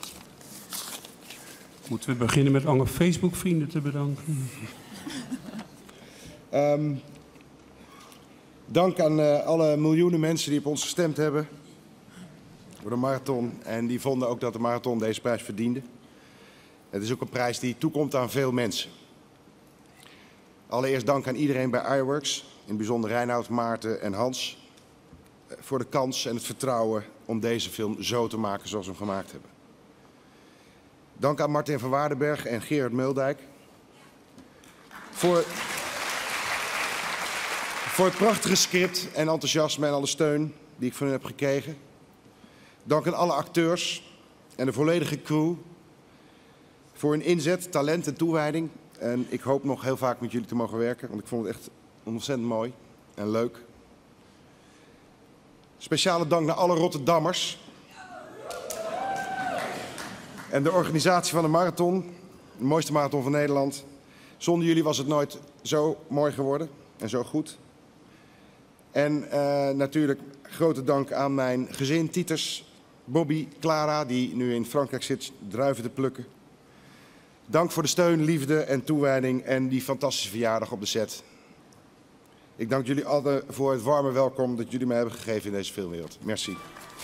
Moeten we beginnen met alle Facebook-vrienden te bedanken? Um, dank aan uh, alle miljoenen mensen die op ons gestemd hebben. Voor de marathon. En die vonden ook dat de marathon deze prijs verdiende. Het is ook een prijs die toekomt aan veel mensen. Allereerst dank aan iedereen bij iWorks. In het bijzonder Reinoud, Maarten en Hans. Voor de kans en het vertrouwen om deze film zo te maken zoals we hem gemaakt hebben. Dank aan Martin van Waardenberg en Gerard Muldijk. Voor, voor het prachtige script en enthousiasme en alle steun die ik van hen heb gekregen. Dank aan alle acteurs en de volledige crew. Voor hun inzet, talent en toewijding. En ik hoop nog heel vaak met jullie te mogen werken, want ik vond het echt ontzettend mooi en leuk. Speciale dank naar alle Rotterdammers. En de organisatie van de marathon, de mooiste marathon van Nederland. Zonder jullie was het nooit zo mooi geworden en zo goed. En uh, natuurlijk grote dank aan mijn gezin, Tieters, Bobby, Clara, die nu in Frankrijk zit druiven te plukken. Dank voor de steun, liefde en toewijding en die fantastische verjaardag op de set. Ik dank jullie allen voor het warme welkom dat jullie mij hebben gegeven in deze filmwereld. Merci.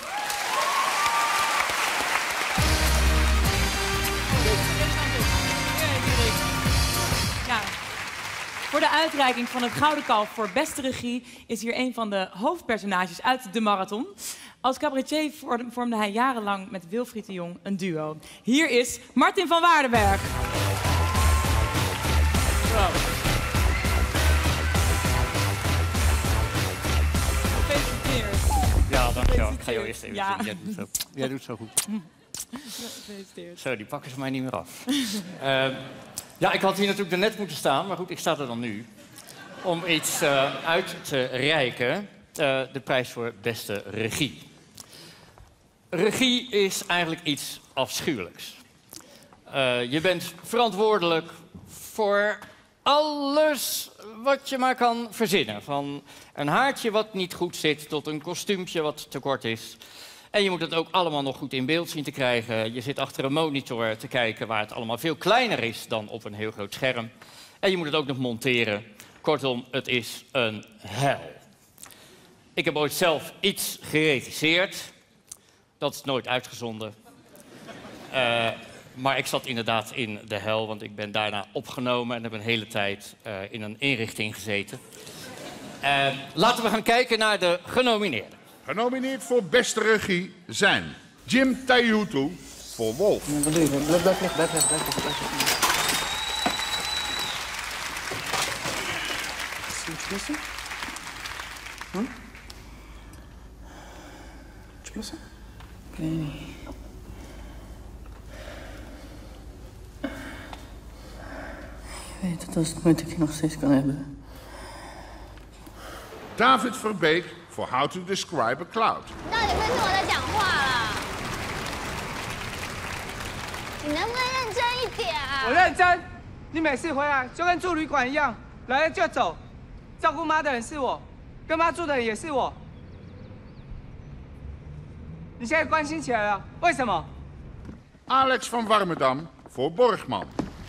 Ja. Voor de uitreiking van het Gouden Kalf voor beste regie is hier een van de hoofdpersonages uit de marathon. Als cabaretier vormde hij jarenlang met Wilfried de Jong een duo. Hier is Martin van Waardenberg. Wow. Ja, dankjewel. Ik ga jou eerst even ja. zien. Jij doet, zo. Jij doet zo goed. Gefeliciteerd. Zo, die pakken ze mij niet meer af. uh, ja, ik had hier natuurlijk net moeten staan, maar goed, ik sta er dan nu. Om iets uh, uit te reiken. Uh, de prijs voor beste regie. Regie is eigenlijk iets afschuwelijks. Uh, je bent verantwoordelijk voor alles wat je maar kan verzinnen. Van een haartje wat niet goed zit tot een kostuumpje wat te kort is. En je moet het ook allemaal nog goed in beeld zien te krijgen. Je zit achter een monitor te kijken waar het allemaal veel kleiner is dan op een heel groot scherm. En je moet het ook nog monteren. Kortom, het is een hel. Ik heb ooit zelf iets geregisseerd. Dat is nooit uitgezonden. Uh, maar ik zat inderdaad in de hel, want ik ben daarna opgenomen en heb een hele tijd uh, in een inrichting gezeten. Uh, laten we gaan kijken naar de genomineerden. Genomineerd voor beste regie zijn Jim Taihutu voor Wolf. Ja, wat doe je? Blijf, blijf, blijf, blijf, blijf, blijf, blijf. Is er iets missen? Hm? Iets missen? Ik weet niet. Je weet dat als het moet ik je nog steeds kan hebben. David Verbeek voor How to Describe a Cloud. 到底会听我在讲话啦？你能不能认真一点啊？ 我认真。你每次回来就跟住旅馆一样，来了就走。照顾妈的人是我，跟妈住的人也是我。你现在关心起来了，为什么？ Alex van Warmerdam voor Borgman.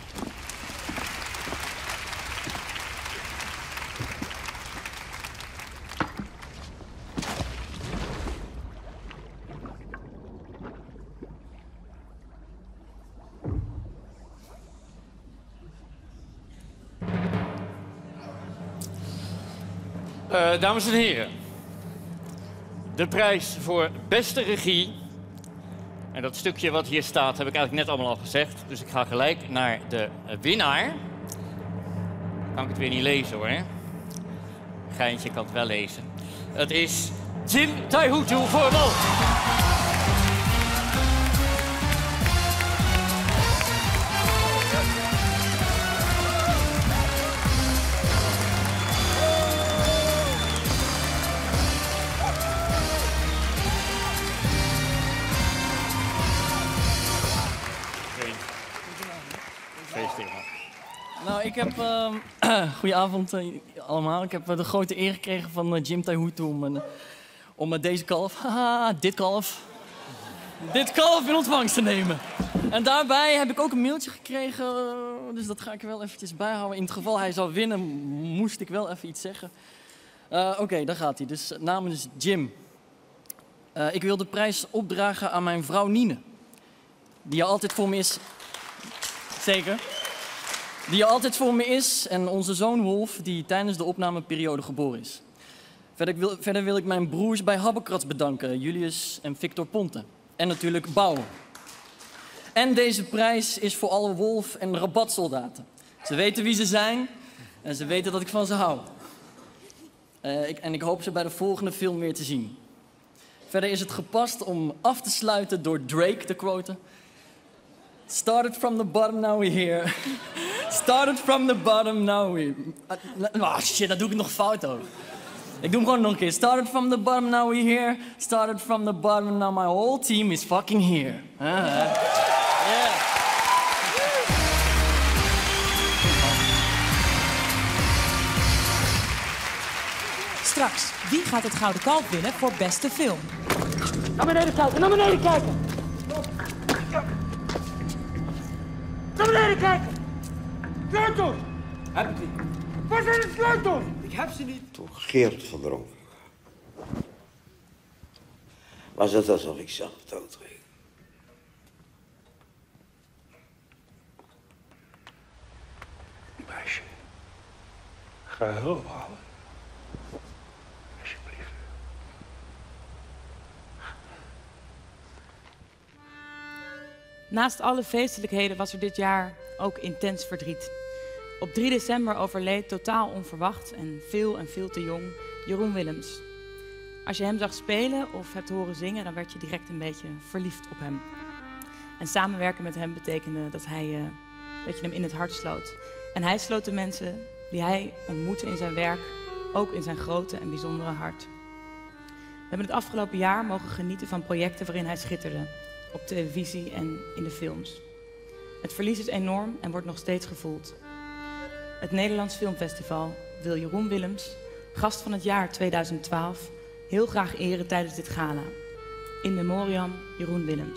Uh, dames en heren, de prijs voor beste regie. En dat stukje wat hier staat heb ik eigenlijk net allemaal al gezegd. Dus ik ga gelijk naar de winnaar. Kan ik het weer niet lezen hoor. Geintje kan het wel lezen. Het is Jim Taihutu voor Wolf. Nou, ik heb... Uh, goedenavond uh, allemaal. Ik heb uh, de grote eer gekregen van uh, Jim Taihutu om, uh, om uh, deze kalf... Haha, dit kalf... dit kalf in ontvangst te nemen. En daarbij heb ik ook een mailtje gekregen, dus dat ga ik er wel eventjes bijhouden. In het geval hij zou winnen, moest ik wel even iets zeggen. Uh, Oké, okay, daar gaat hij. Dus namens Jim. Uh, ik wil de prijs opdragen aan mijn vrouw Nine. Die er altijd voor me is. Zeker. Die er altijd voor me is. En onze zoon Wolf, die tijdens de opnameperiode geboren is. Verder wil, verder wil ik mijn broers bij Habbekrats bedanken. Julius en Victor Ponte. En natuurlijk Bouwen. En deze prijs is voor alle Wolf- en rabatsoldaten. Ze weten wie ze zijn. En ze weten dat ik van ze hou. Uh, ik, en ik hoop ze bij de volgende film weer te zien. Verder is het gepast om af te sluiten door Drake te quoten. Started from the bottom, now we're here. Started from the bottom, now we're... Ah, oh shit, dat doe ik nog fout ook. Ik doe hem gewoon nog een keer. Started from the bottom, now we're here. Started from the bottom, now my whole team is fucking here. Uh, yeah. Straks, wie gaat het Gouden Kalf winnen voor beste film? Naar beneden kijken, naar beneden kijken! Naar beneden kijken! Sleutels! Heb ik niet. Waar zijn de sleutels? Ik heb ze niet. Toen Geert verdronk, was het alsof ik zelf dood ging. Meisje, ga hulp halen. Alsjeblieft. Naast alle feestelijkheden was er dit jaar ook intens verdriet. Op drie december overleed totaal onverwacht en veel en veel te jong Jeroen Willems. Als je hem zag spelen of hebt horen zingen, dan werd je direct een beetje verliefd op hem. En samenwerken met hem betekende dat, hij, uh, dat je hem in het hart sloot. En hij sloot de mensen die hij ontmoette in zijn werk, ook in zijn grote en bijzondere hart. We hebben het afgelopen jaar mogen genieten van projecten waarin hij schitterde. Op televisie en in de films. Het verlies is enorm en wordt nog steeds gevoeld. Het Nederlands Filmfestival wil Jeroen Willems, gast van het jaar tweeduizend twaalf, heel graag eren tijdens dit gala. In memoriam Jeroen Willems.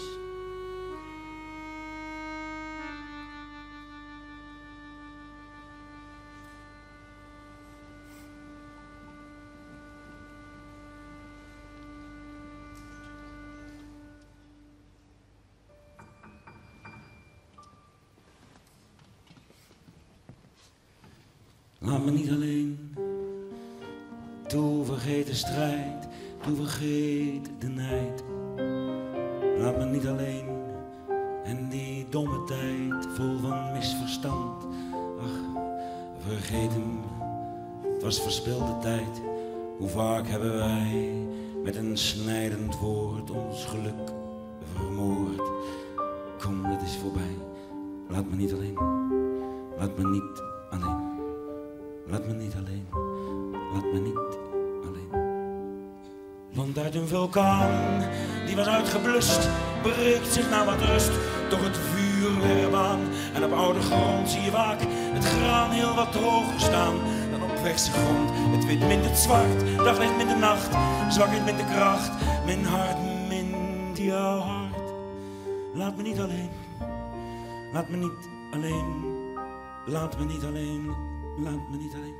Laat me niet alleen, toe vergeet de strijd, toe vergeet de nijd. Laat me niet alleen, en die domme tijd, vol van misverstand. Ach, vergeet hem, het was verspilde tijd. Hoe vaak hebben wij met een snijdend woord ons geluk vermoord. Kom, het is voorbij, laat me niet alleen, laat me niet alleen. Laat me niet alleen, laat me niet alleen. Want uit een vulkaan, die was uitgeblust, breekt zich naar wat rust, toch het vuur weer aan. En op oude grond zie je vaak het graan heel wat hoger staan dan op verse grond. Het wit mint het zwart, daglicht mint de nacht, zwakheid mint de kracht. Mijn hart mint jouw hart. Laat me niet alleen, laat me niet alleen, laat me niet alleen. Laat me niet alleen.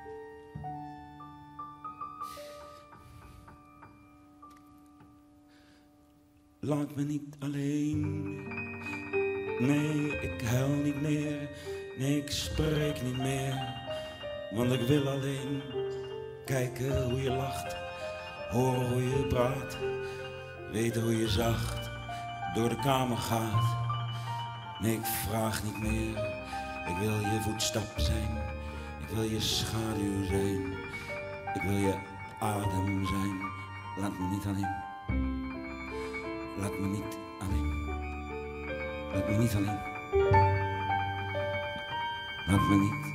Laat me niet alleen. Nee, ik huil niet meer. Nee, ik spreek niet meer. Want ik wil alleen kijken hoe je lacht. Horen hoe je praat. Weten hoe je zacht door de kamer gaat. Nee, ik vraag niet meer. Ik wil je voetstap zijn. Ik wil je schaduw zijn. Ik wil je adem zijn. Laat me niet alleen. Laat me niet alleen. Laat me niet alleen. Laat me niet alleen.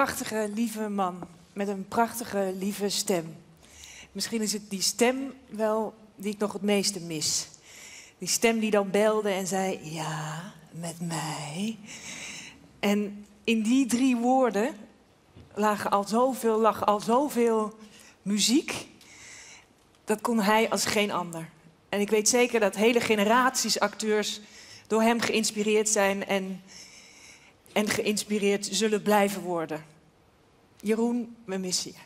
prachtige, lieve man met een prachtige, lieve stem. Misschien is het die stem wel die ik nog het meeste mis. Die stem die dan belde en zei, ja, met mij. En in die drie woorden lagen al zoveel, lag al zoveel muziek. Dat kon hij als geen ander. En ik weet zeker dat hele generaties acteurs door hem geïnspireerd zijn en, en geïnspireerd zullen blijven worden. Jeroen, we missen je.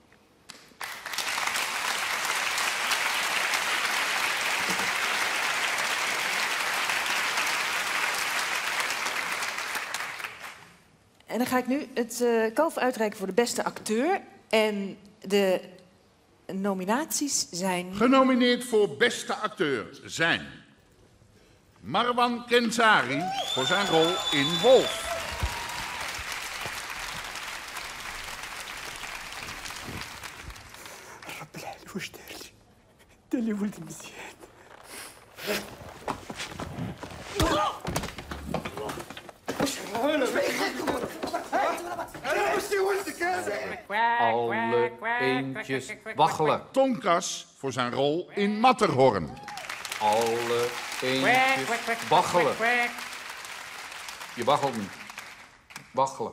En dan ga ik nu het uh, kalf uitreiken voor de beste acteur. En de nominaties zijn... Genomineerd voor beste acteur zijn... Marwan Kenzari voor zijn rol in Wolf. Alle eendjes waggelen. Tonkas voor zijn rol in Matterhorn. Alle eendjes waggelen. Je waggelt niet. Waggelen.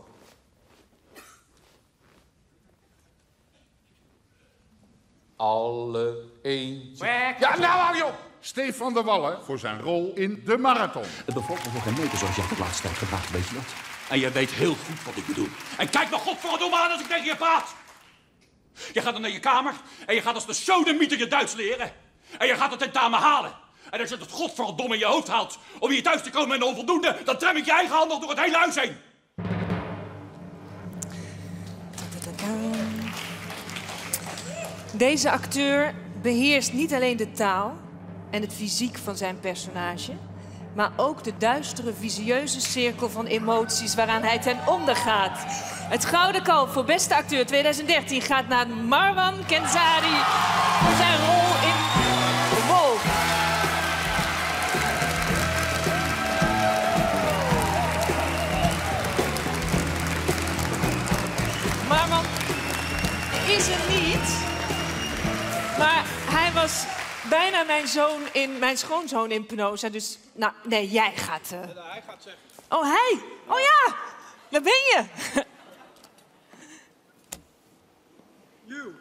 Alle eendjes... Ja, nou hou je op! Stefan de Wallen voor zijn rol in De Marathon. Het bevalt me nog geen meter zoals jij de laatste tijd gedraagt, weet je dat? En jij weet heel goed wat ik bedoel. En kijk me godverdomme aan als ik tegen je praat! Je gaat dan naar je kamer en je gaat als de sodemieter je Duits leren. En je gaat het tentamen halen. En als je het godverdomme in je hoofd haalt om hier thuis te komen met een onvoldoende, dan trem ik je eigen hand nog door het hele huis heen. Deze acteur beheerst niet alleen de taal en het fysiek van zijn personage, maar ook de duistere, visieuze cirkel van emoties waaraan hij ten onder gaat. Het Gouden Kalf voor beste acteur twintig dertien gaat naar Marwan Kenzari voor zijn rol in Wolf. Marwan is er niet, maar hij was bijna mijn zoon in, mijn schoonzoon in Penosa, dus... Nou, nee, jij gaat... Uh... Ja, hij gaat zeggen. Oh, hij! Oh ja! Daar ben je! You.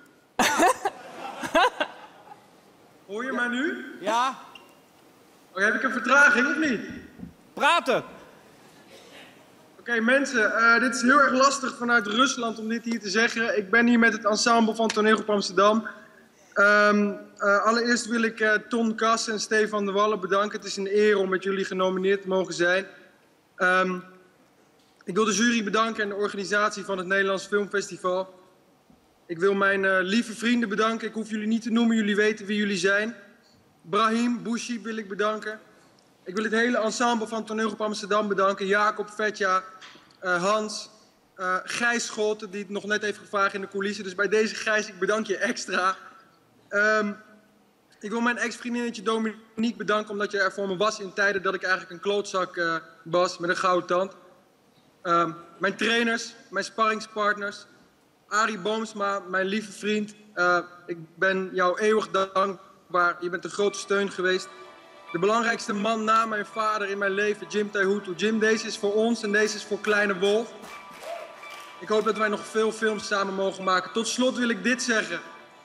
Hoor je mij nu? Ja. Oké, heb ik een vertraging of niet? Praten. Oké, okay, mensen, uh, dit is heel erg lastig vanuit Rusland om dit hier te zeggen. Ik ben hier met het ensemble van Toneelgroep Amsterdam. Um, uh, allereerst wil ik uh, Ton Kas en Stefan de Wallen bedanken. Het is een eer om met jullie genomineerd te mogen zijn. Um, ik wil de jury bedanken en de organisatie van het Nederlands Filmfestival. Ik wil mijn uh, lieve vrienden bedanken. Ik hoef jullie niet te noemen, jullie weten wie jullie zijn. Brahim Bouchi wil ik bedanken. Ik wil het hele ensemble van Toneelgroep Amsterdam bedanken. Jacob, Vetja, uh, Hans, uh, Gijs Scholten, die het nog net heeft gevraagd in de coulissen. Dus bij deze Gijs, ik bedank je extra. Um, ik wil mijn ex-vriendinnetje Dominique bedanken omdat je er voor me was in tijden dat ik eigenlijk een klootzak uh, was met een gouden tand. Um, mijn trainers, mijn sparringspartners, Arie Boomsma, mijn lieve vriend. Uh, ik ben jou eeuwig dankbaar. Je bent een grote steun geweest. De belangrijkste man na mijn vader in mijn leven, Jim Taihutu. Jim, deze is voor ons en deze is voor Kleine Wolf. Ik hoop dat wij nog veel films samen mogen maken. Tot slot wil ik dit zeggen.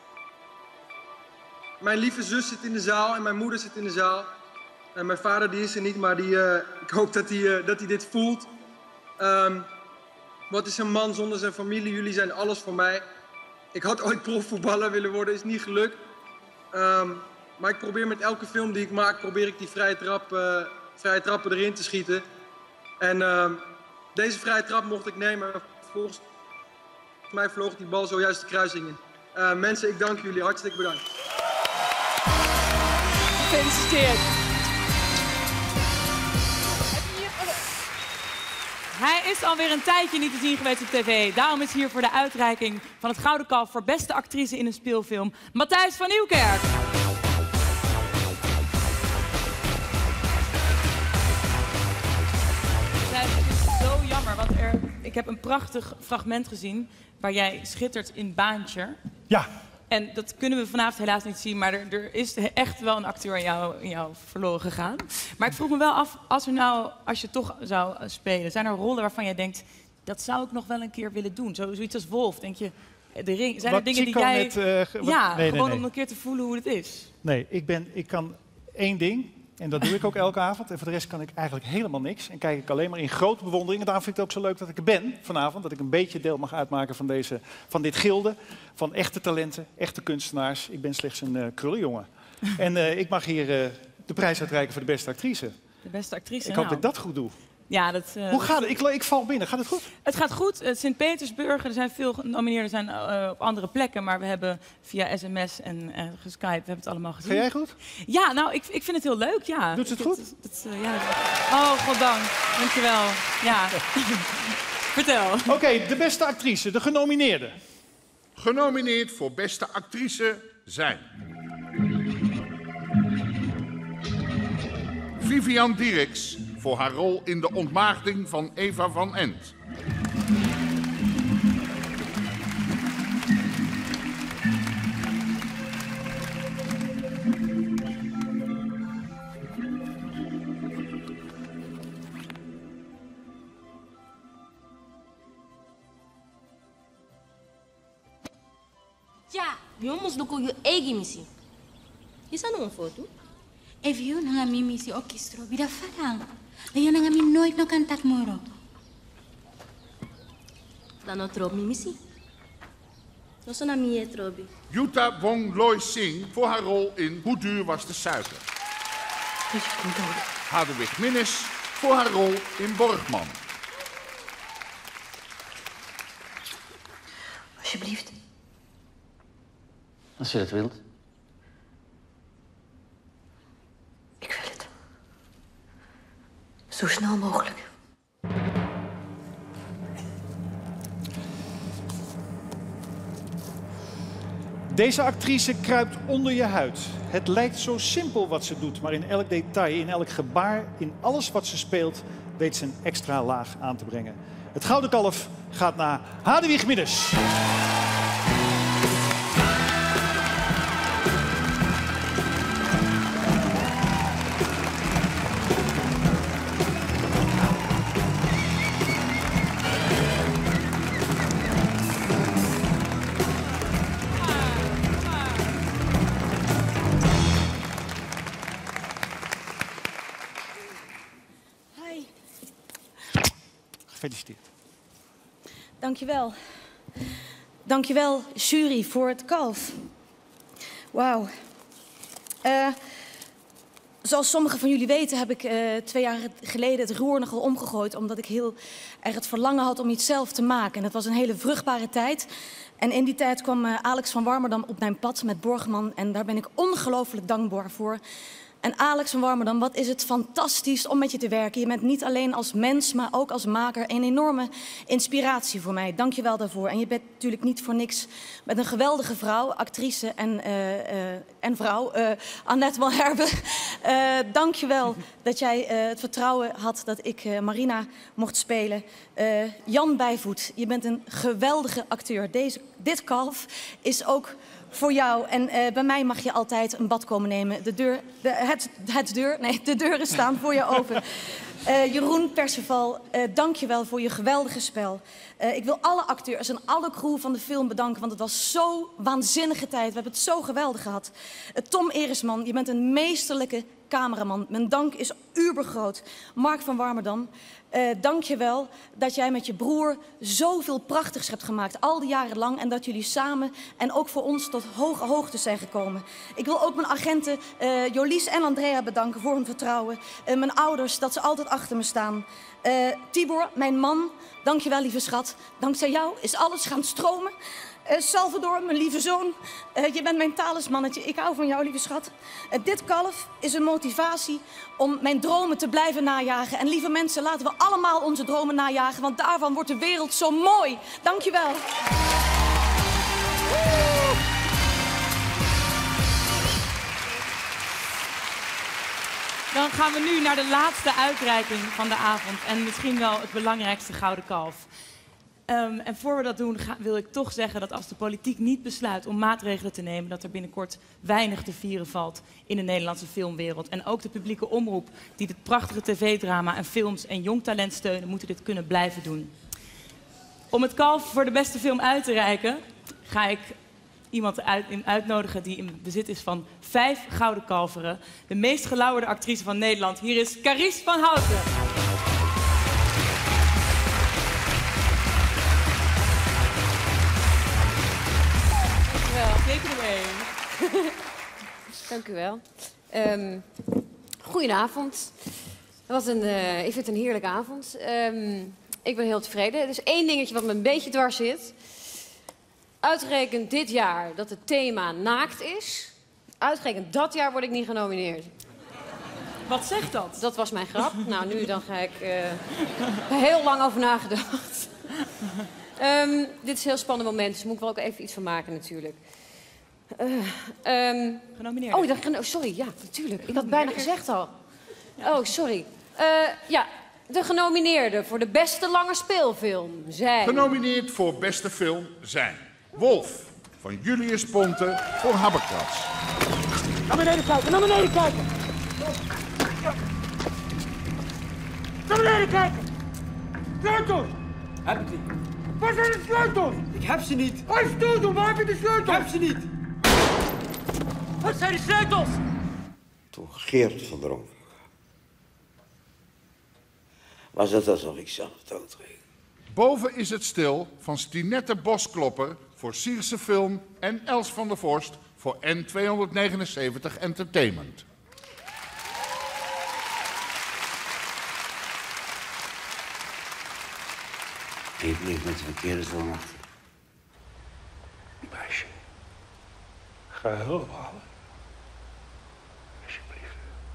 Mijn lieve zus zit in de zaal en mijn moeder zit in de zaal. En mijn vader die is er niet, maar die, uh, ik hoop dat hij uh, dat hij dit voelt. Um, wat is een man zonder zijn familie? Jullie zijn alles voor mij. Ik had ooit profvoetballer willen worden, is niet gelukt. Um, maar ik probeer met elke film die ik maak, probeer ik die vrije, trap, uh, vrije trappen erin te schieten. En uh, deze vrije trap mocht ik nemen. Volgens mij vloog die bal zojuist de kruising in. Uh, mensen, ik dank jullie. Hartstikke bedankt. Gefeliciteerd. Hij is alweer een tijdje niet te zien geweest op tv. Daarom is hier voor de uitreiking van het Gouden Kalf voor beste actrice in een speelfilm Matthijs van Nieuwkerk. Het is zo jammer, want er ik heb een prachtig fragment gezien waar jij schittert in Baantje. Ja. En dat kunnen we vanavond helaas niet zien, maar er, er is echt wel een acteur in jou, in jou verloren gegaan. Maar ik vroeg me wel af, als, er nou, als je toch zou spelen, zijn er rollen waarvan jij denkt, dat zou ik nog wel een keer willen doen? Zo, zoiets als Wolf, denk je, de ring, zijn Wat er dingen die Chico jij... net, uh, ge- wat- ja, nee, nee, gewoon nee. om een keer te voelen hoe het is. Nee, ik, ben, ik kan één ding. En dat doe ik ook elke avond. En voor de rest kan ik eigenlijk helemaal niks. En kijk ik alleen maar in grote bewondering. En daarom vind ik het ook zo leuk dat ik er ben vanavond. Dat ik een beetje deel mag uitmaken van, deze, van dit gilde. Van echte talenten, echte kunstenaars. Ik ben slechts een uh, krullenjongen. En uh, ik mag hier uh, de prijs uitreiken voor de beste actrice. De beste actrice, Ik hoop nou. dat ik dat goed doe. Ja, dat, uh, Hoe gaat het? Ik, ik val binnen. Gaat het goed? Het gaat goed. Uh, Sint-Petersburg, er zijn veel genomineerden zijn, uh, op andere plekken. Maar we hebben via sms en uh, geskype, we hebben het allemaal gezien. Ga jij goed? Ja, nou, ik, ik vind het heel leuk, ja. Doet ze het Ik- goed? Dat, dat, uh, ja, oh, goddank. Dankjewel. Ja. Vertel. Oké, okay, de beste actrice, de genomineerden. Genomineerd voor beste actrice zijn... Vivian Dieriks voor haar rol in de ontmaagding van Eva van Ent. Ja, jongens, doe ik je eigen missie. Is dat nog een foto? If you nang mi misi orkestro, bida farang. Layo nang mi nooit no kantak moro. Dan nog trop mi missie. No so na mi e trobi. Jutta Wong Loi Singh voor haar rol in Hoe duur was de suiker. Hadewig Minnis voor haar rol in Borgman. Alsjeblieft. Als je het wilt. Zo snel mogelijk. Deze actrice kruipt onder je huid. Het lijkt zo simpel wat ze doet, maar in elk detail, in elk gebaar, in alles wat ze speelt, weet ze een extra laag aan te brengen. Het Gouden Kalf gaat naar Hadewig Minnis. Gefeliciteerd. Dankjewel. Dankjewel, jury, voor het kalf. Wauw. Uh, zoals sommigen van jullie weten heb ik uh, twee jaar geleden het roer nogal omgegooid, omdat ik heel erg het verlangen had om iets zelf te maken. En het was een hele vruchtbare tijd. En in die tijd kwam uh, Alex van Warmerdam op mijn pad met Borgman. En daar ben ik ongelooflijk dankbaar voor. En Alex van Warmerdam, wat is het fantastisch om met je te werken. Je bent niet alleen als mens, maar ook als maker een enorme inspiratie voor mij. Dank je wel daarvoor. En je bent natuurlijk niet voor niks met een geweldige vrouw, actrice en, uh, uh, en vrouw, uh, Annette Malherbe. Uh, dank je wel dat jij uh, het vertrouwen had dat ik uh, Marina mocht spelen. Uh, Jan Bijvoet, je bent een geweldige acteur. Deze, dit kalf is ook voor jou. En uh, bij mij mag je altijd een bad komen nemen. De deur, de, het, het deur, nee, de deuren staan voor je open. Uh, Jeroen Perceval, uh, dank je wel voor je geweldige spel. Uh, ik wil alle acteurs en alle crew van de film bedanken, want het was zo'n waanzinnige tijd. We hebben het zo geweldig gehad. Uh, Tom Erisman, je bent een meesterlijke cameraman. Mijn dank is ubergroot. Mark van Warmerdam, uh, dank je wel dat jij met je broer zoveel prachtigs hebt gemaakt. Al die jaren lang. En dat jullie samen en ook voor ons tot hoge hoogtes zijn gekomen. Ik wil ook mijn agenten uh, Jolies en Andrea bedanken voor hun vertrouwen. Uh, mijn ouders, dat ze altijd achter me staan. Uh, Tibor, mijn man, dank je wel, lieve schat. Dankzij jou is alles gaan stromen. Uh, Salvador, mijn lieve zoon, uh, je bent mijn talismannetje. Ik hou van jou, lieve schat. Uh, dit kalf is een motivatie om mijn dromen te blijven najagen. En lieve mensen, laten we allemaal onze dromen najagen, want daarvan wordt de wereld zo mooi. Dank je wel. Dan gaan we nu naar de laatste uitreiking van de avond. En misschien wel het belangrijkste Gouden Kalf. Um, en voor we dat doen, ga, wil ik toch zeggen dat als de politiek niet besluit om maatregelen te nemen, dat er binnenkort weinig te vieren valt in de Nederlandse filmwereld. En ook de publieke omroep, die dit prachtige tv-drama en films en jong talent steunen, moeten dit kunnen blijven doen. Om het kalf voor de beste film uit te reiken, ga ik iemand uit, uitnodigen die in bezit is van vijf gouden kalveren. De meest gelauwerde actrice van Nederland. Hier is Carice van Houten. Take it away. Dank u wel. Um, goedenavond. Het was een, uh, ik vind het een heerlijke avond. Um, ik ben heel tevreden. Er is één dingetje wat me een beetje dwars zit. Uitgerekend dit jaar dat het thema naakt is. Uitgerekend dat jaar word ik niet genomineerd. Wat zegt dat? Dat was mijn grap. Nou, nu dan ga ik uh, heel lang over nagedacht. Um, dit is een heel spannend moment, dus moet ik wel ook even iets van maken natuurlijk. Uh, um... Genomineerd. Oh, dat, sorry, ja, natuurlijk. Ik had bijna gezegd al. Oh, sorry. Uh, ja, de genomineerden voor de beste lange speelfilm zijn... Genomineerd voor beste film zijn Wolf van Julius Ponte voor Habbekrats. Naar beneden kijken, naar beneden kijken! Naar beneden kijken! Sleutels! Heb ik niet. Waar zijn de sleutels? Ik heb ze niet. Waar is sleutel? Waar heb je de sleutels? Ik heb ze niet. Waar zijn de sleutels? Toen Geert verdronk, was het alsof ik zelf doodreed. Boven is het stil van Stinette Bosklopper voor Sierse Film en Els van der Vorst voor N tweehonderdnegenenzeventig Entertainment. Ik lig met de verkeerde zon achter. Meisje, ga je hulp halen? Alsjeblieft.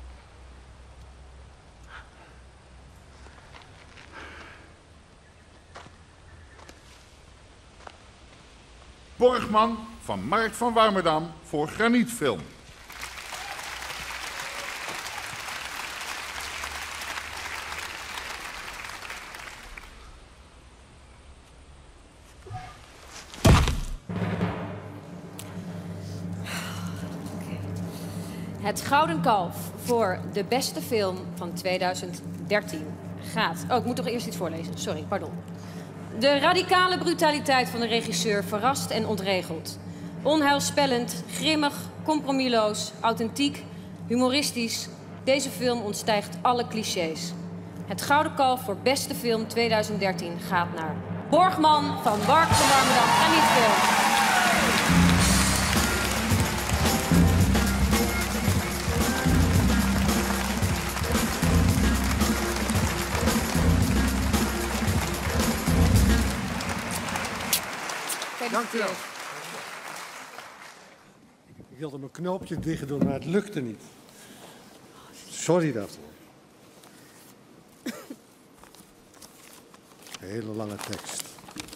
Borgman van Mark van Warmerdam voor Granietfilm. Het Gouden Kalf voor de beste film van tweeduizend dertien gaat... Oh, ik moet toch eerst iets voorlezen. Sorry, pardon. De radicale brutaliteit van de regisseur verrast en ontregelt. Onheilspellend, grimmig, compromisloos, authentiek, humoristisch. Deze film ontstijgt alle clichés. Het Gouden Kalf voor beste film tweeduizend dertien gaat naar Borgman van Mark van Warmerdam Granietfilm. Dank u wel. Ik wilde mijn knoopje dicht doen, maar het lukte niet. Sorry daarvoor. Een hele lange tekst.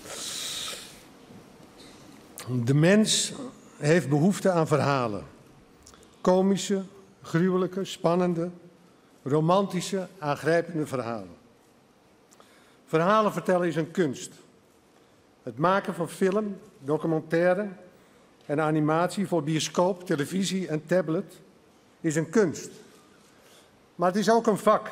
De mens heeft behoefte aan verhalen. Komische, gruwelijke, spannende, romantische, aangrijpende verhalen. Verhalen vertellen is een kunst. Het maken van film, documentaire en animatie voor bioscoop, televisie en tablet is een kunst. Maar het is ook een vak.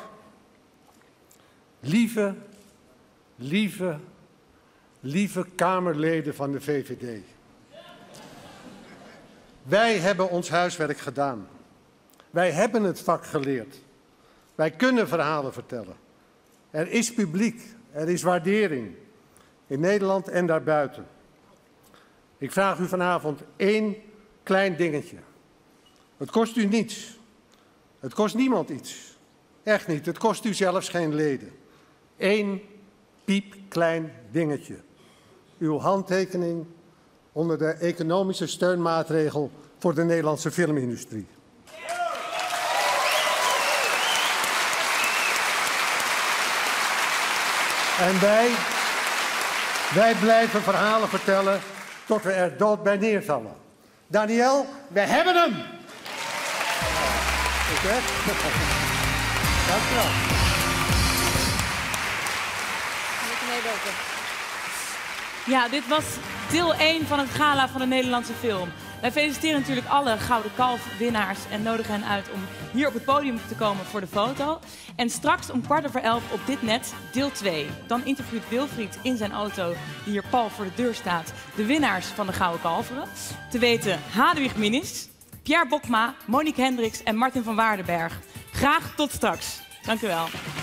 Lieve, lieve, lieve Kamerleden van de V V D. Wij hebben ons huiswerk gedaan. Wij hebben het vak geleerd. Wij kunnen verhalen vertellen. Er is publiek, er is waardering. In Nederland en daarbuiten. Ik vraag u vanavond één klein dingetje. Het kost u niets. Het kost niemand iets. Echt niet. Het kost u zelfs geen leden. Eén piepklein dingetje. Uw handtekening onder de economische steunmaatregel voor de Nederlandse filmindustrie. En wij... Wij blijven verhalen vertellen tot we er dood bij neervallen. Daniel, we hebben hem! Oké. Dank je wel. Ja, dit was deel één van het gala van de Nederlandse film. Wij feliciteren natuurlijk alle Gouden Kalf-winnaars en nodigen hen uit om hier op het podium te komen voor de foto. En straks om kwart over elf op dit net deel twee. Dan interviewt Wilfried in zijn auto, die hier pal voor de deur staat, de winnaars van de Gouden Kalveren. Te weten Hadewig Minis, Pierre Bokma, Monique Hendricks en Martin van Waardenberg. Graag tot straks. Dank u wel.